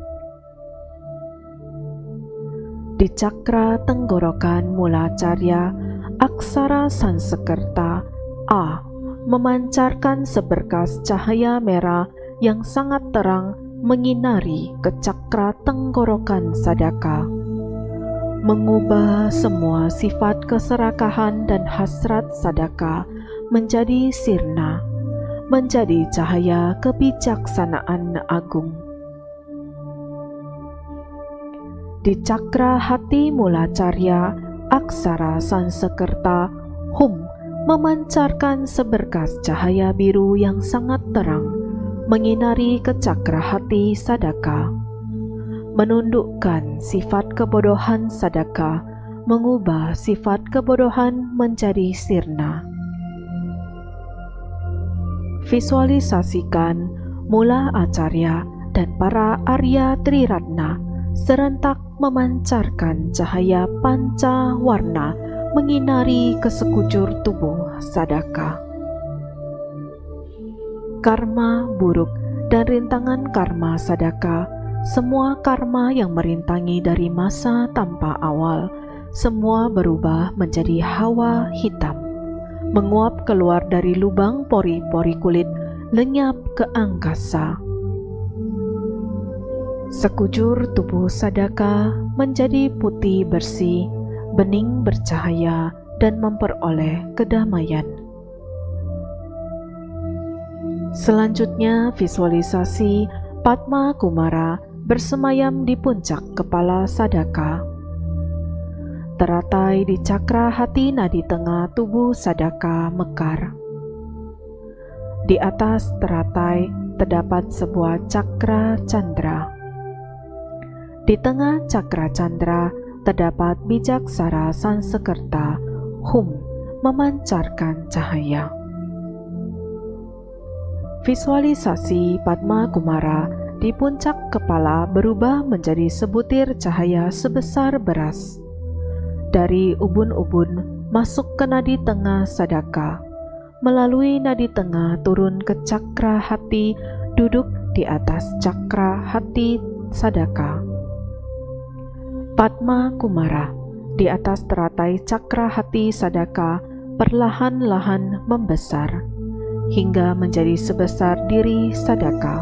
Di cakra tenggorokan mula carya, aksara Sansekerta A memancarkan seberkas cahaya merah yang sangat terang menginari ke cakra tenggorokan Sadaka, mengubah semua sifat keserakahan dan hasrat Sadaka menjadi sirna, menjadi cahaya kebijaksanaan agung. Di cakra hati mula carya, aksara Sansekerta Hum memancarkan seberkas cahaya biru yang sangat terang menginari ke cakra hati Sadaka, menundukkan sifat kebodohan Sadaka, mengubah sifat kebodohan menjadi sirna. Visualisasikan mula acarya dan para Arya Triratna serentak memancarkan cahaya panca warna menginari ke sekujur tubuh Sadaka. Karma buruk dan rintangan karma Sadaka, semua karma yang merintangi dari masa tanpa awal, semua berubah menjadi hawa hitam, menguap keluar dari lubang pori-pori kulit, lenyap ke angkasa. Sekujur tubuh Sadaka menjadi putih bersih, bening bercahaya, dan memperoleh kedamaian. Selanjutnya, visualisasi Padma Kumara bersemayam di puncak kepala Sadaka. Teratai di cakra hati nadi tengah tubuh Sadaka mekar. Di atas teratai terdapat sebuah cakra candra. Di tengah cakra candra terdapat bijaksara Sansekerta Hum memancarkan cahaya. Visualisasi Padma Kumara di puncak kepala berubah menjadi sebutir cahaya sebesar beras. Dari ubun-ubun masuk ke nadi tengah Sadaka, melalui nadi tengah turun ke cakra hati, duduk di atas cakra hati Sadaka. Padma Kumara di atas teratai cakra hati Sadaka perlahan-lahan membesar hingga menjadi sebesar diri Sadaka.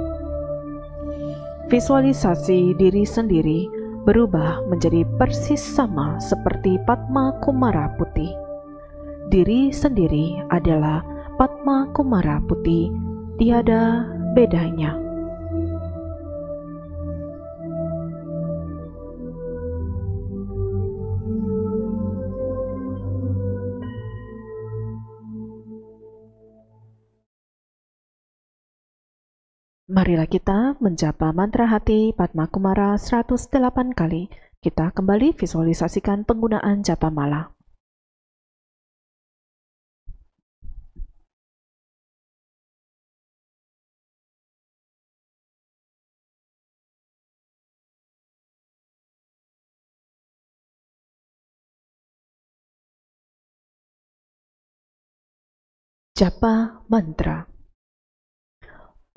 Visualisasi diri sendiri berubah menjadi persis sama seperti Padma Kumara Putih. Diri sendiri adalah Padma Kumara Putih, tiada bedanya. Marilah kita menjapa mantra hati Padma Kumara seratus delapan kali. Kita kembali visualisasikan penggunaan japa mala. Japa mantra.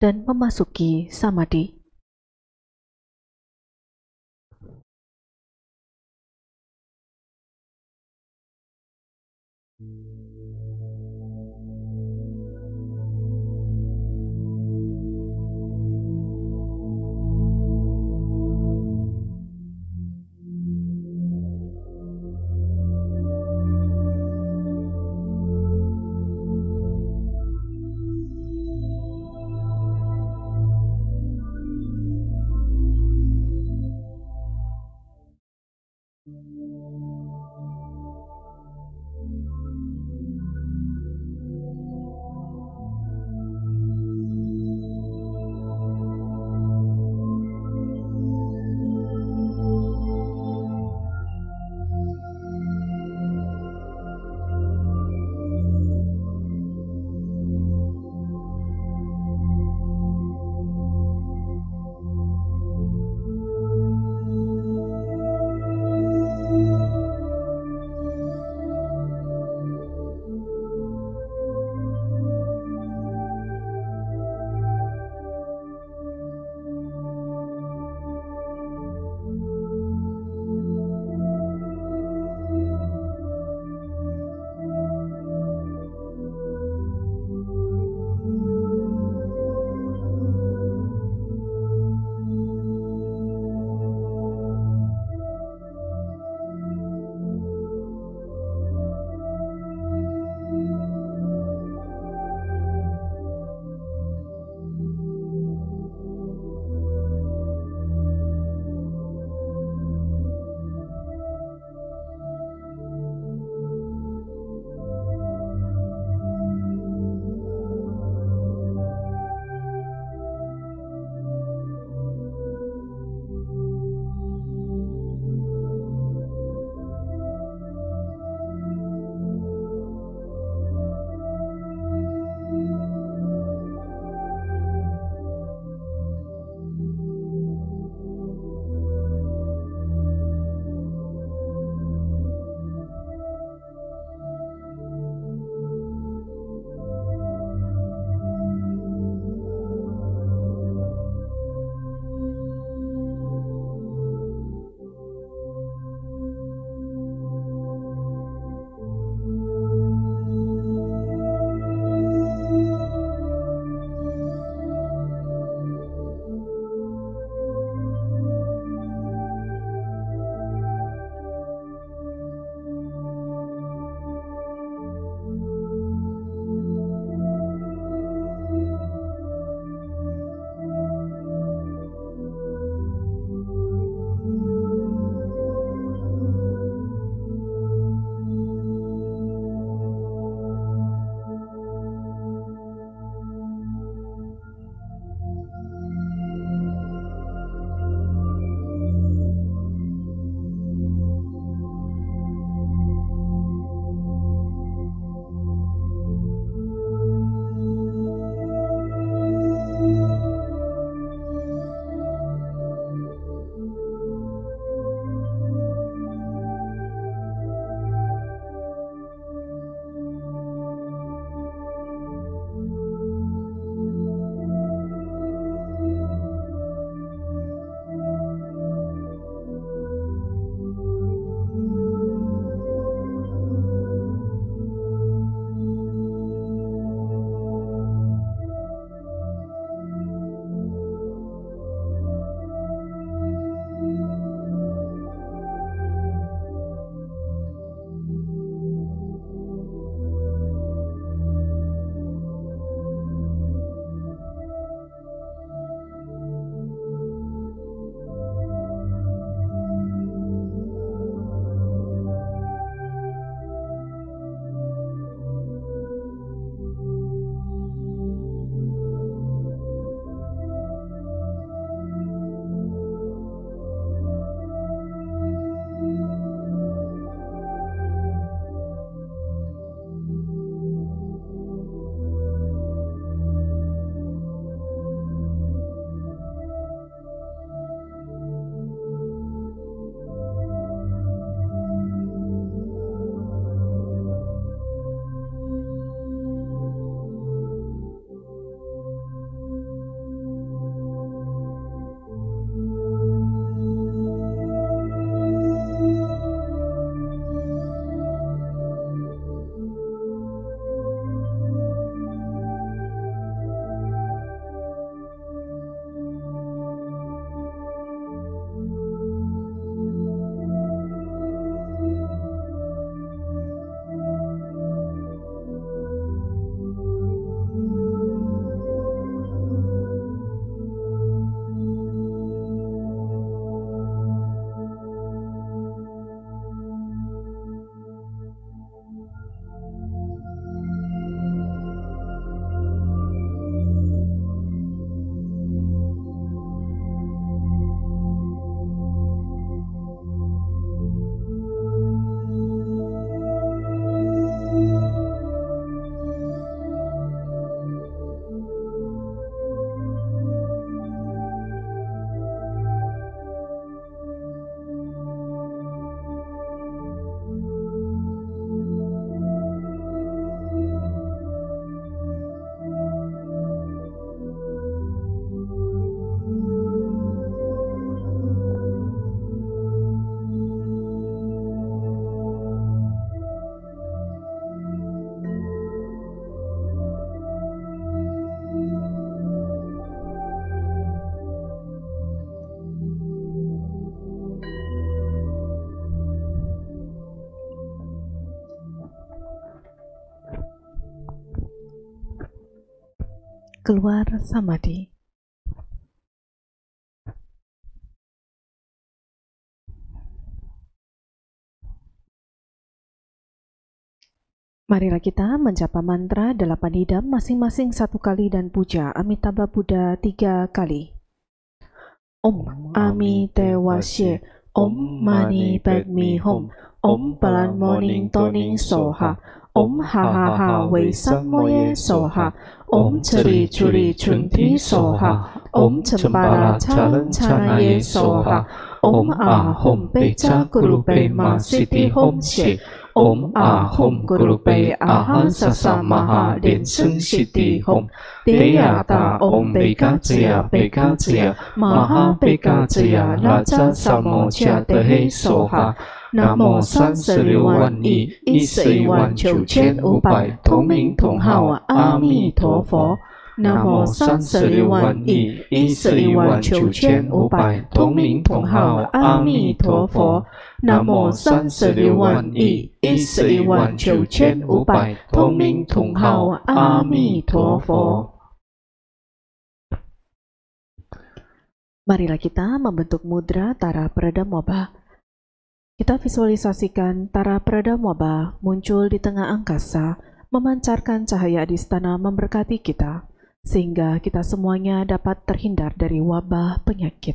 dan memasuki samadhi. keluar samadhi. Marilah kita menjapa mantra delapan hidam masing-masing satu kali dan puja Amitabha Buddha tiga kali. Om Amitewasye, Om Mani Padme Hum, Om Palan Morning Toning Soha, Om Ha Ha Ha Wei Samoye Soha, Om Chari Churi Chunti Soha, Om Champara Chalan Chanaye Soha, Om Ahom Pecha Kurupe Ma Siti Hom She, Om Ahom Kurupe Aha Sasa Maha Den Sung Siti Hom, Deyata Om Beka Jaya Beka Jaya, Maha Beka Jaya Raja Samo Cha Tehe Soha, Nam mô 三十六万亿一十一万九千五百同名同号阿弥陀佛。南无三十六万亿一十一万九千五百同名同号阿弥陀佛。南无三十六万亿一十一万九千五百同名同号阿弥陀佛。Marilah kita membentuk mudra Tara Pradamwabha. Kita visualisasikan Tara Pradamwabha muncul di tengah angkasa, memancarkan cahaya adistana memberkati kita, sehingga kita semuanya dapat terhindar dari wabah penyakit.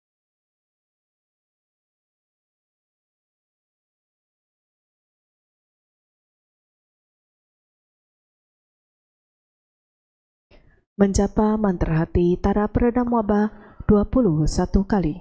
Menjapa mantra hati Tara Pradamwabha dua puluh satu kali.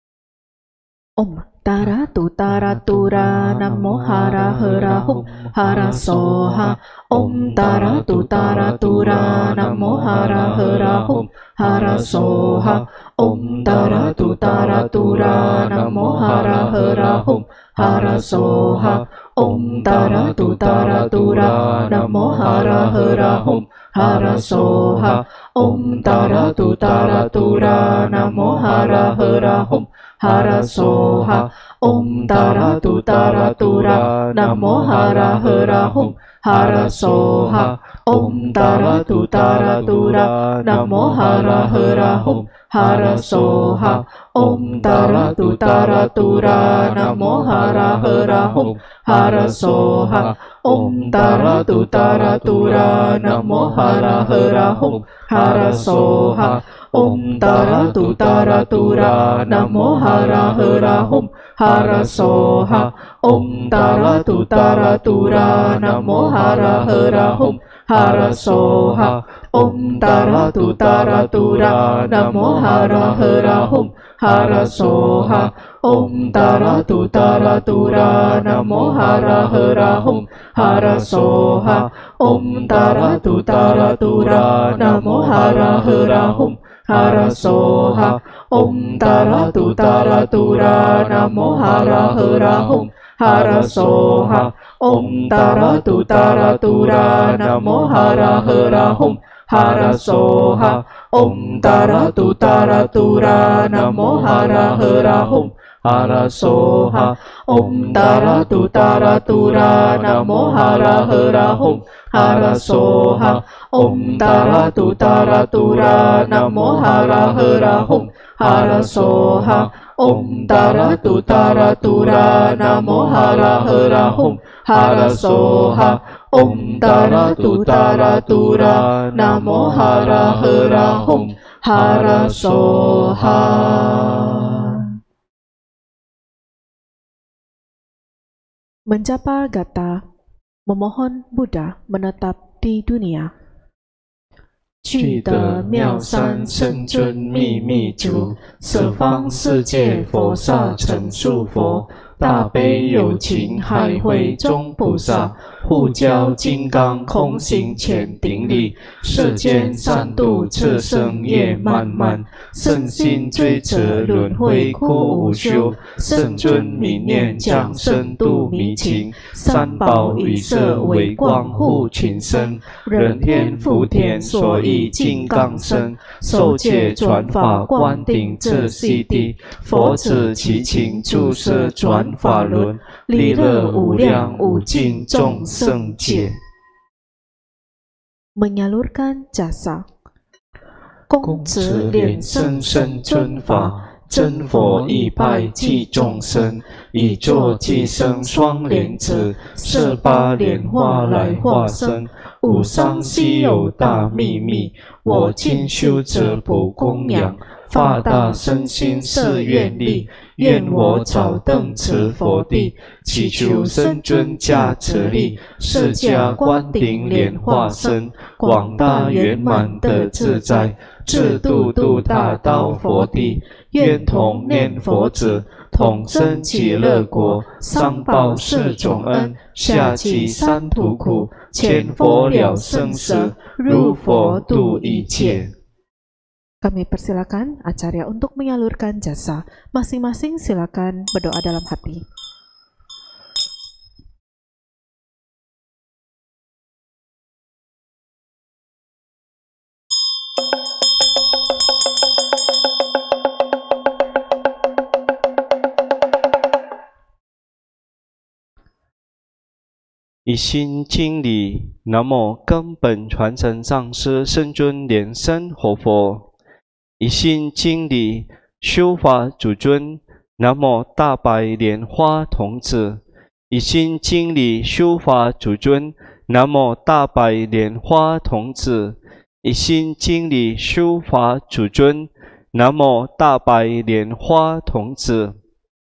Om Tara tu Tara tura Namo Hara Hara Hum Hara Soha, Om Tara tu Tara tura Namo Hara Hara Hum Hara Soha, Om Tara tu Tara tura Namo Hara Hara Hum Hara Soha, Om Tara tu Tara tura Namo Hara Hara Hum Hara Soha, Om Tara tu Tara tura Namo Hara Hara Hum Hara Soha, Om Tara tu Tara tura Namo Hara Hara Hum Hara Soha, Om Tara tu Tara tura Namo Hara Hara Hum Hara Soha, Om Tara tu Tara tura Namo Hara Hara Hum Hara Soha, Om Tara tu Tara tura Namo Hara Hara Hum Hara Soha, Om Tara tu Tara tura Namo Hara Hara Hum Hara Soha, Om Tara tu Tara tura Namo Hara Hara Hum Hara Soha, Om Tara tu Tara tura Namo Hara Hara Hum Hara Soha, Om Tara tu Tara tura Namo Hara Hara Hum Hara Soha, Om Tara tu Tara tura Namo Hara Hara Hum Hara Soha, Om Tara tu Tara tura Namo Hara Hara Hum Hara Soha, Om Tara tu Tara tura Namo Hara Hara Hum Hara Soha, Om Tara tu Tara tura Namo Hara Hara Hum Hara Soha, Om Tara tu Tara tura Namo Hara Hara Hum Hara Soha, Om Tara tu Tara tura Namo Hara Hara Hum Hara Soha, Om Tara tu Tara tura Namo Hara Hara Hum Hara Soha, Om Tara tu Tara tura Namo Hara Hara Hum Hara Soha. Menjapa gata, memohon Buddha menetap di dunia. 具得妙三圣尊秘密主，十方世界佛刹成数佛，大悲有情海会众菩萨，护教金刚空行前顶礼，世间三度次生业漫漫，圣心追责轮回苦无休，圣尊明念降生度迷情，三宝以色为光护群生，人天福田所依金刚身，受戒转法灌顶这悉地，佛子其情注摄转法轮，利乐无量无尽众生界。 Menyalurkan jasa. 公子连生生尊法，真佛一拜济众生，以作济生双莲子，设八莲花来化身。无上稀有大秘密，我今修者不供养，发大身心是愿力，愿我早登持佛地，祈求圣尊加持力，释迦观顶莲化身，广大圆满的自在，自度度大到佛地，愿同念佛者，同生极乐国，上报四种恩，下济三途苦，前佛了生死，入佛度一切。Kami persilakan acarya untuk menyalurkan jasa. Masing-masing silakan berdoa dalam hati. 一心经理，南无根本传承上师圣尊莲生活佛。一心经理，修法主尊，南无大白莲花童子。一心经理，修法主尊，南无大白莲花童子。一心经理，修法主尊，南无大白莲花童子。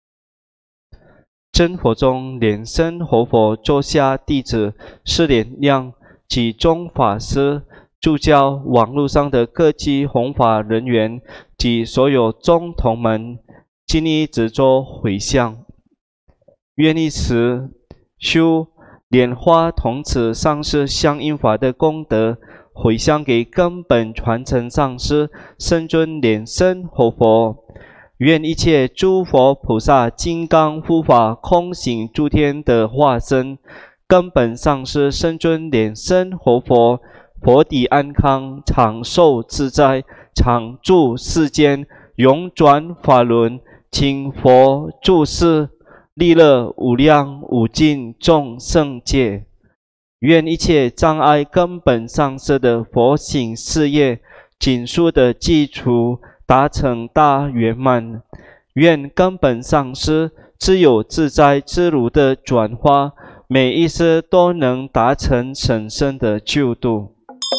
真佛中莲生活佛座下弟子是莲亮及众法师，助教网络上的各级弘法人员及所有众同们，尽力执着回向，愿以此修莲花童子上师相应法的功德，回向给根本传承上师圣尊莲生活佛。愿一切诸佛菩萨金刚护法空行诸天的化身，根本上师圣尊莲生活佛，佛体安康，长寿自在，常住世间，永转法轮，请佛住世，利乐无量无尽众生界。愿一切障碍根本上师的佛行事业紧速的基础达成大圆满，愿根本上师自有自在自如的转化，每一世都能达成神圣的救度。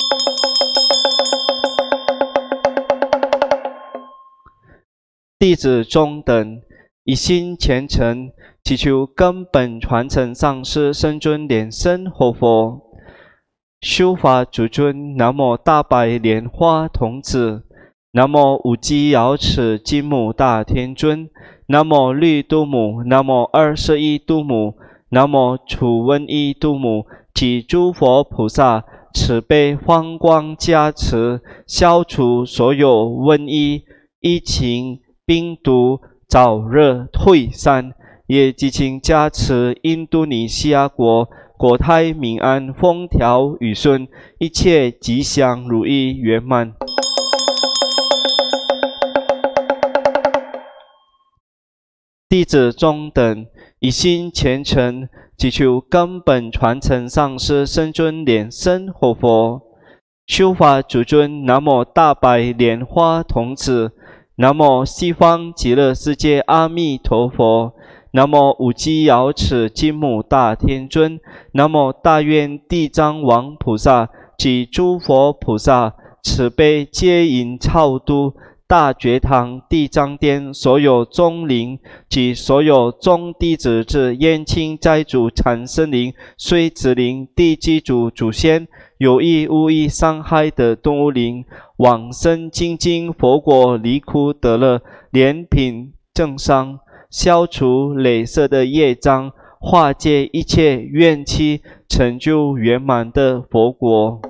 弟子中等一心虔诚，祈求根本传承上师圣尊莲生活佛，修法主尊南无大白莲花童子。南无五基瑶池金母大天尊，南无绿度母，南无二十一度母，南无楚瘟疫度母及诸佛菩萨慈悲方光加持，消除所有瘟疫、疫情、病毒，早日退散。也祈请加持印度尼西亚国国泰民安，风调雨顺，一切吉祥如意圆满。弟子中等一心虔诚，祈求根本传承上师圣尊莲生活佛，修法主尊南无大白莲花童子，南无西方极乐世界阿弥陀佛，南无五基瑶池金母大天尊，南无大愿地藏王菩萨及诸佛菩萨慈悲接引超度大觉堂地藏殿所有宗灵及所有众弟子之燕青斋主产生灵、虽子灵、地基主祖先有意无意伤害的动物灵，往生精进佛果离苦得乐，怜悯正伤，消除累世的业障，化解一切怨气，成就圆满的佛果。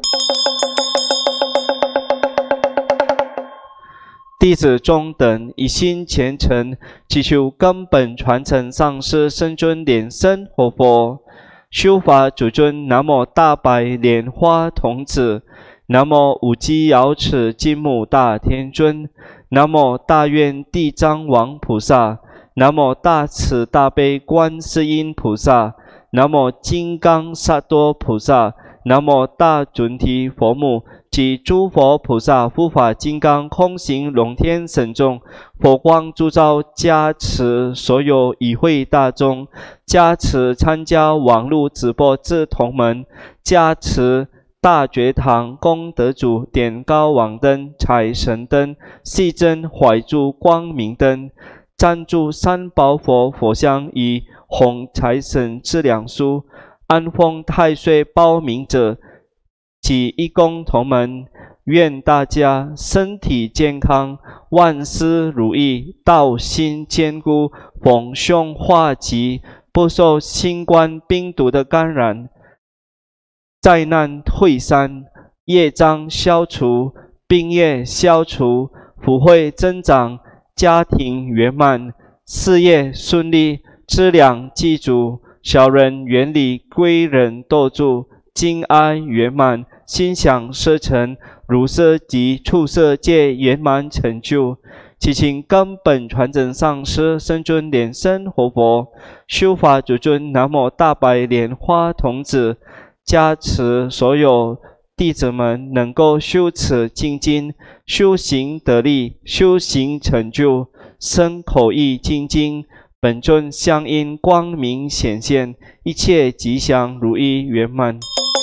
弟子中等一心虔诚，祈求根本传承上师圣尊莲生活佛，修法主尊南无大白莲花童子，南无五基瑶池金母大天尊，南无大愿地藏王菩萨，南无大慈大悲观世音菩萨，南无金刚萨埵菩萨南无大准提佛母及诸佛菩萨护法金刚空行龙天神众，佛光烛照加持所有与会大众，加持参加网络直播之同门，加持大觉堂功德主点高网灯、财神灯、细针怀珠光明灯，赞助三宝佛佛像与红财神之两书，安丰太岁报名者及义工同门，愿大家身体健康，万事如意，道心坚固，逢凶化吉，不受新冠病毒的感染，灾难退散，业障消除，病业消除，福慧增长，家庭圆满，事业顺利，资粮记足，小人远离，贵人斗助，金哀圆满，心想事成，如是及处世界圆满成就。祈请根本传承上师圣尊莲生活佛，修法主尊南无大白莲花童子，加持所有弟子们能够修持精进，修行得力，修行成就，身口意精进，本尊相应光明显现，一切吉祥如意圆满。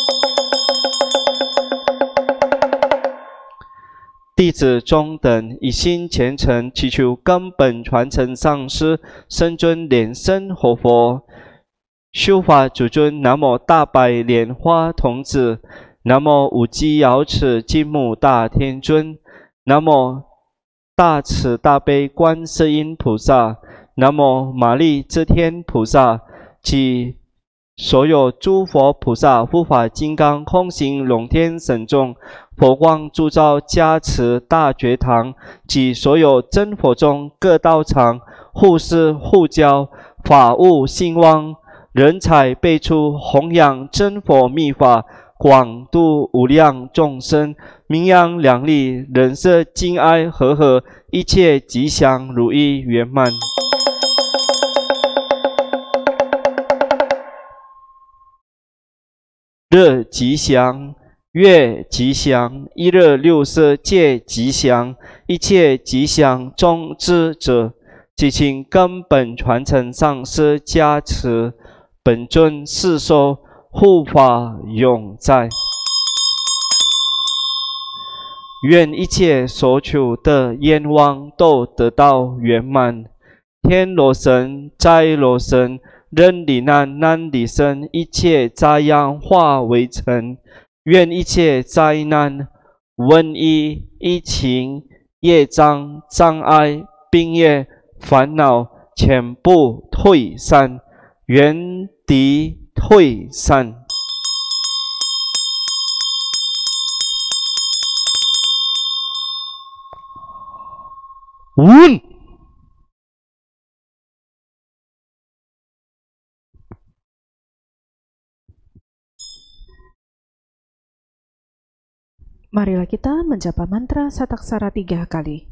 弟子中等一心虔诚，祈求根本传承上师圣尊莲生活佛，修法主尊南无大白莲花童子，南无五基瑶池金木大天尊，南无大慈大悲观世音菩萨，南无玛利支天菩萨及所有诸佛菩萨护法金刚空行龙天神众，佛光烛照加持大觉堂及所有真佛中各道场，护世护教，法务兴旺，人才辈出，弘扬真佛密法，广度无量众生，名扬两利，人色敬爱和合，一切吉祥如意圆满。日吉祥，月吉祥，一日六时皆吉祥，一切吉祥中之者，即请根本传承上师加持，本尊世寿护法永在。愿一切所求的愿望都得到圆满。天罗神、灾罗神，人离难，难离身，一切灾殃化为尘。愿一切灾难、瘟疫、疫情、业障、障碍、病业、烦恼全部退散，原敌退散。嗡。 Marilah kita menjapa mantra sataksara tiga kali.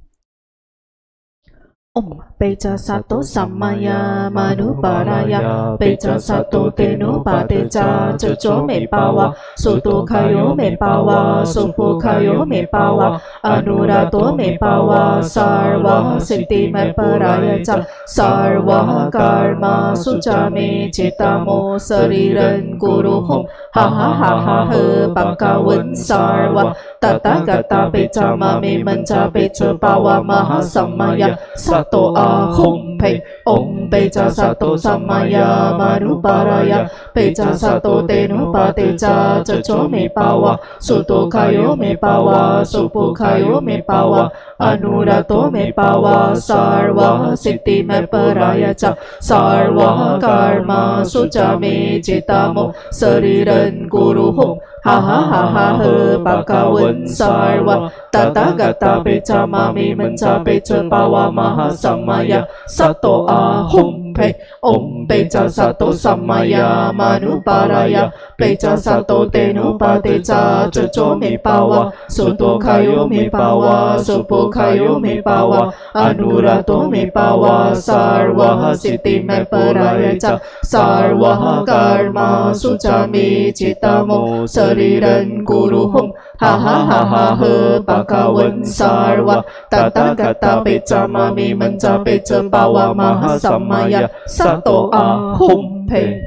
Om Peja Sato Samaya Manuparaya Peja Sato Tenu Pateja Jojo Mepawa Soto Kayo Mepawa Sopo Kayo Mepawa Anurato Mepawa Sarva Siddhi Meparaya Ca Sarva Karma Sujame Citamo Sariran Guru Hum Ha ha ha ha he Bangkawan Sarva Tata Gata Peja Mame Menca Peja Pawa Maha Samaya Sato Ahom Pe Om Peja Sato Samaya Manuparaya Peja Sato Tenu Pateja Jojo Mepawa Soto Kayo Mepawa Sopo Kayo Mepawa Anurato Mepawa Sarva Siddhi Meparaya Ca Sarva Karma Sujame Citamo Sariran Guru Hum Ha ha ha ha he Bangkawan Sarva Tata Gata Peja Mame Menca Peja Pawa Maha Samaya Sato Ahom pe Om Peca Sato Samaya Manuparaya Peca Sato Tenupateca Coco me pawa Soto kayo me pawa Sopo kayo me pawa Anurato me pawa Sarwaha Siddhi me parayaca Sarwaha Karma Sucami Citamo Sariran Guru Hum Ha ha ha ha ha Bakawan Sarwa Tata Gata Peca Mami Menca Peca Pawa Maha Samaya Sato Ahum Pe.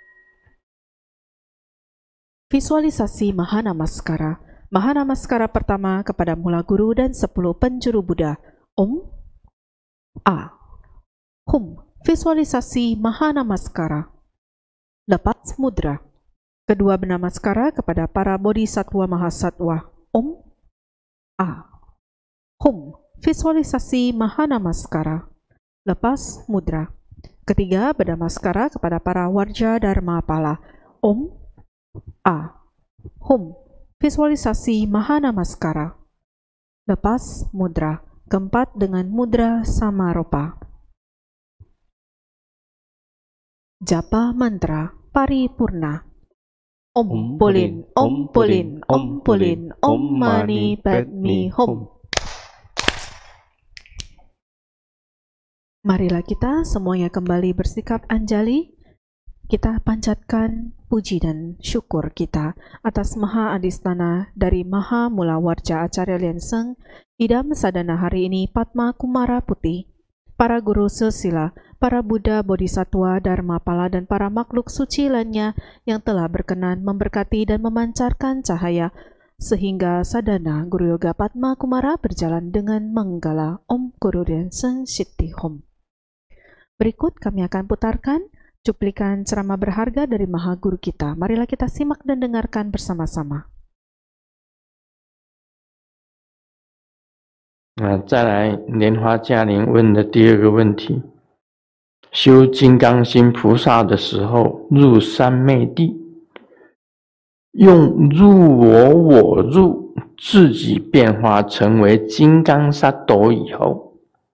Visualisasi Mahanamaskara. Mahanamaskara pertama kepada Mula Guru dan sepuluh penjuru Buddha. Om, A, Hum. Visualisasi Mahanamaskara. Lepas mudra. Kedua benamaskara kepada para bodhisatwa mahasatwa. Om, A, Hum. Visualisasi Mahanamaskara. Lepas mudra. Ketiga benamaskara kepada para warja dharma pala. Om, A, Hum. Visualisasi Mahanamaskara. Lepas mudra. Keempat dengan mudra Samaropa. Japa mantra paripurna. Om Pulin, Om Pulin, Om Pulin, Om Mani Padme Hum. Marilah kita semuanya kembali bersikap anjali. Kita panjatkan puji dan syukur kita atas Maha Adistana dari Maha Mula Warja Acarya Lianseng, Idam Sadana hari ini Padma Kumara Putih, para guru sesila, para Buddha, Bodhisatwa, Dharmapala, dan para makhluk suci lainnya yang telah berkenan memberkati dan memancarkan cahaya, sehingga sadana Guru Yoga Padma Kumara berjalan dengan menggala. Om Guru Lianseng Siddhi Hum. Berikut kami akan putarkan cuplikan ceramah berharga dari Maha Guru kita. Marilah kita simak dan dengarkan bersama-sama. 啊，再来莲花嘉玲问的第二个问题：修金刚心菩萨的时候，入三昧地，用入我我入自己变化成为金刚萨埵以后，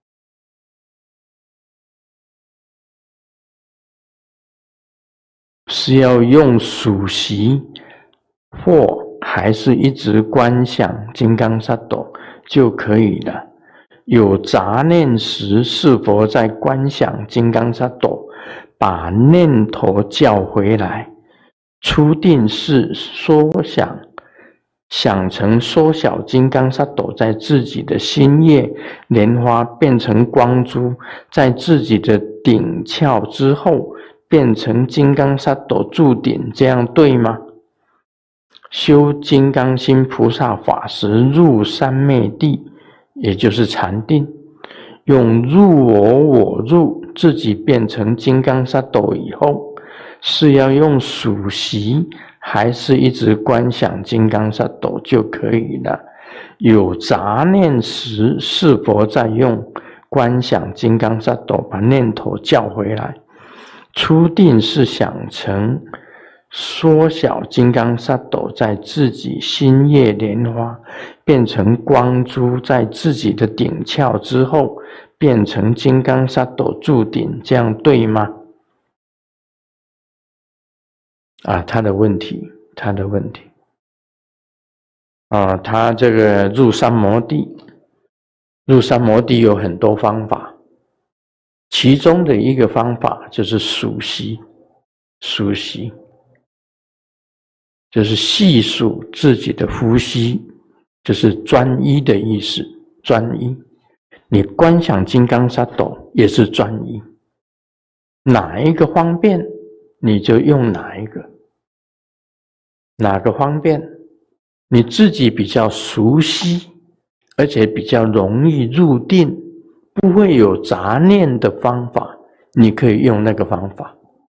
是要用数息，或还是一直观想金刚萨埵就可以了？有杂念时，是否在观想金刚萨埵，把念头叫回来？初定是缩想，想成缩小金刚萨埵在自己的心叶莲花变成光珠，在自己的顶窍之后变成金刚萨埵柱顶，这样对吗？修金刚心菩萨法时入三昧地，也就是禅定，用入我我入自己变成金刚萨埵以后，是要用数息，还是一直观想金刚萨埵就可以了？有杂念时，是否在用观想金刚萨埵把念头叫回来？初定是想成缩小金刚萨埵在自己心叶莲花变成光珠，在自己的顶窍之后变成金刚萨埵柱顶，这样对吗？啊，他的问题，他的问题啊，他这个入三摩地，入三摩地有很多方法，其中的一个方法就是数息，数息。就是细数自己的呼吸，就是专一的意思。专一，你观想金刚萨埵也是专一，哪一个方便你就用哪一个，哪个方便你自己比较熟悉，而且比较容易入定，不会有杂念的方法，你可以用那个方法。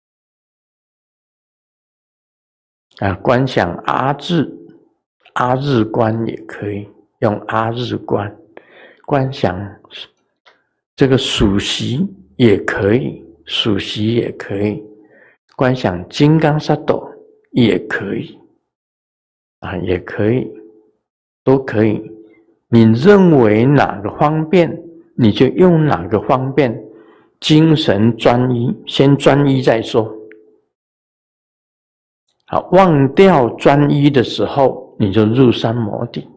啊，观想阿日，阿日观也可以用阿日观，观想这个数息也可以，数息也可以，观想金刚萨埵也可以，啊，也可以，都可以。你认为哪个方便，你就用哪个方便， 精神专一，先专一再说。好，忘掉专一的时候，你就入三摩地，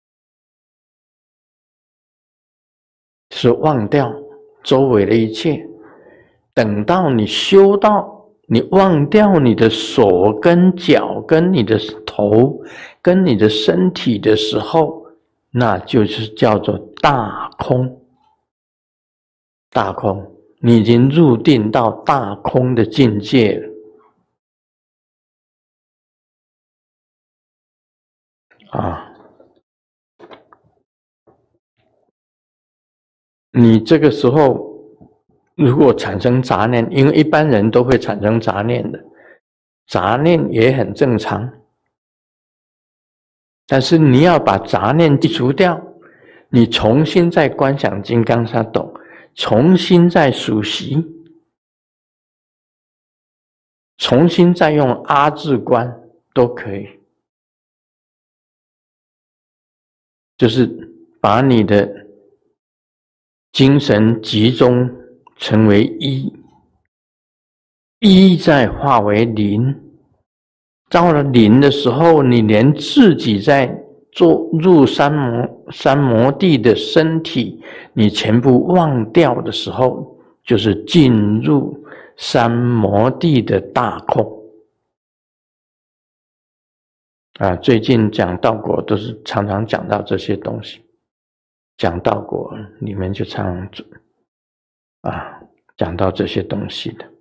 是忘掉周围的一切。等到你修到你忘掉你的手跟脚跟你的头跟你的身体的时候，那就是叫做大空。大空，你已经入定到大空的境界了。啊，你这个时候如果产生杂念，因为一般人都会产生杂念的，杂念也很正常。但是你要把杂念剔除掉，你重新再观想金刚萨埵，重新再数息，重新再用阿字观都可以。就是把你的精神集中成为一，一再化为零。到了零的时候，你连自己在做入三摩三摩地的身体，你全部忘掉的时候，就是进入三摩地的大空。啊，最近讲道果都是常常讲到这些东西，讲道果里面就常常啊讲到这些东西的。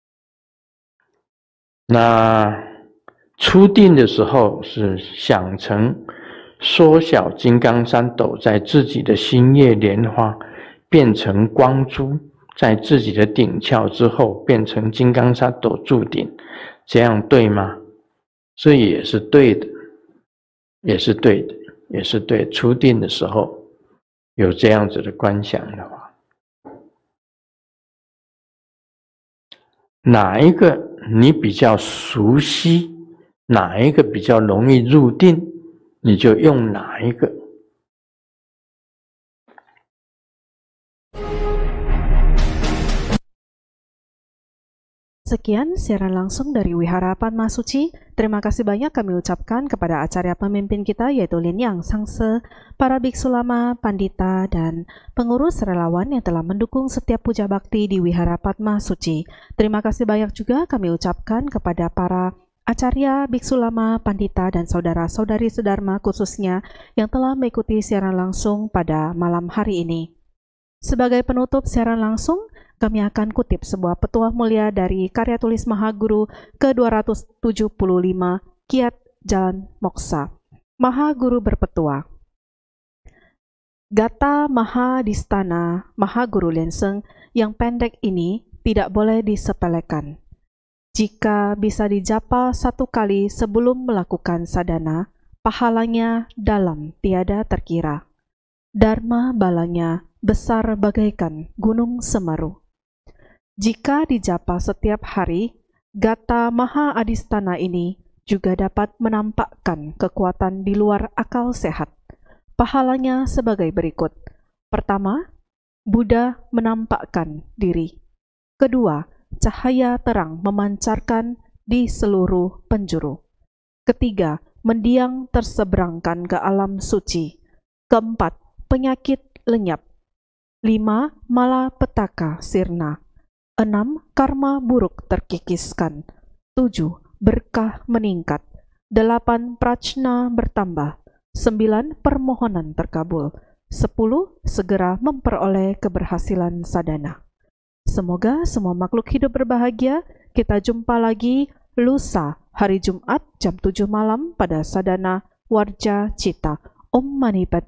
那初定的时候是想成缩小金刚三斗在自己的心叶莲花，变成光珠，在自己的顶窍之后变成金刚三斗柱顶，这样对吗？这也是对的，也是对的，也是对。初定的时候有这样子的观想的话，哪一个你比较熟悉，哪一个比较容易入定，你就用哪一个。 Sekian siaran langsung dari Wihara Padma Suci. Terima kasih banyak kami ucapkan kepada acarya pemimpin kita yaitu Lin Yang Sangse, para biksu lama, pandita, dan pengurus relawan yang telah mendukung setiap puja bakti di Wihara Padma Suci. Terima kasih banyak juga kami ucapkan kepada para acarya, biksu lama, pandita, dan saudara-saudari sedharma khususnya yang telah mengikuti siaran langsung pada malam hari ini. Sebagai penutup siaran langsung, kami akan kutip sebuah petuah mulia dari karya tulis Mahaguru ke dua ratus tujuh puluh lima, Kiat Jalan Moksa. Mahaguru berpetua, Gata Mahadistana Mahaguru Lenseng yang pendek ini tidak boleh disepelekan. Jika bisa dijapa satu kali sebelum melakukan sadhana, pahalanya dalam tiada terkira. Dharma balanya besar bagaikan gunung Semeru. Jika dijapa setiap hari, Gata Maha Adistana ini juga dapat menampakkan kekuatan di luar akal sehat. Pahalanya sebagai berikut. Pertama, Buddha menampakkan diri. Kedua, cahaya terang memancarkan di seluruh penjuru. Ketiga, mendiang terseberangkan ke alam suci. Keempat, penyakit lenyap. Lima, malapetaka sirna. Enam, karma buruk terkikiskan. Tujuh, berkah meningkat. Delapan, prajna bertambah. Sembilan, permohonan terkabul. Sepuluh, segera memperoleh keberhasilan sadhana. Semoga semua makhluk hidup berbahagia. Kita jumpa lagi lusa hari Jumat jam tujuh malam pada sadhana Warja Cita. Om Mani Padme.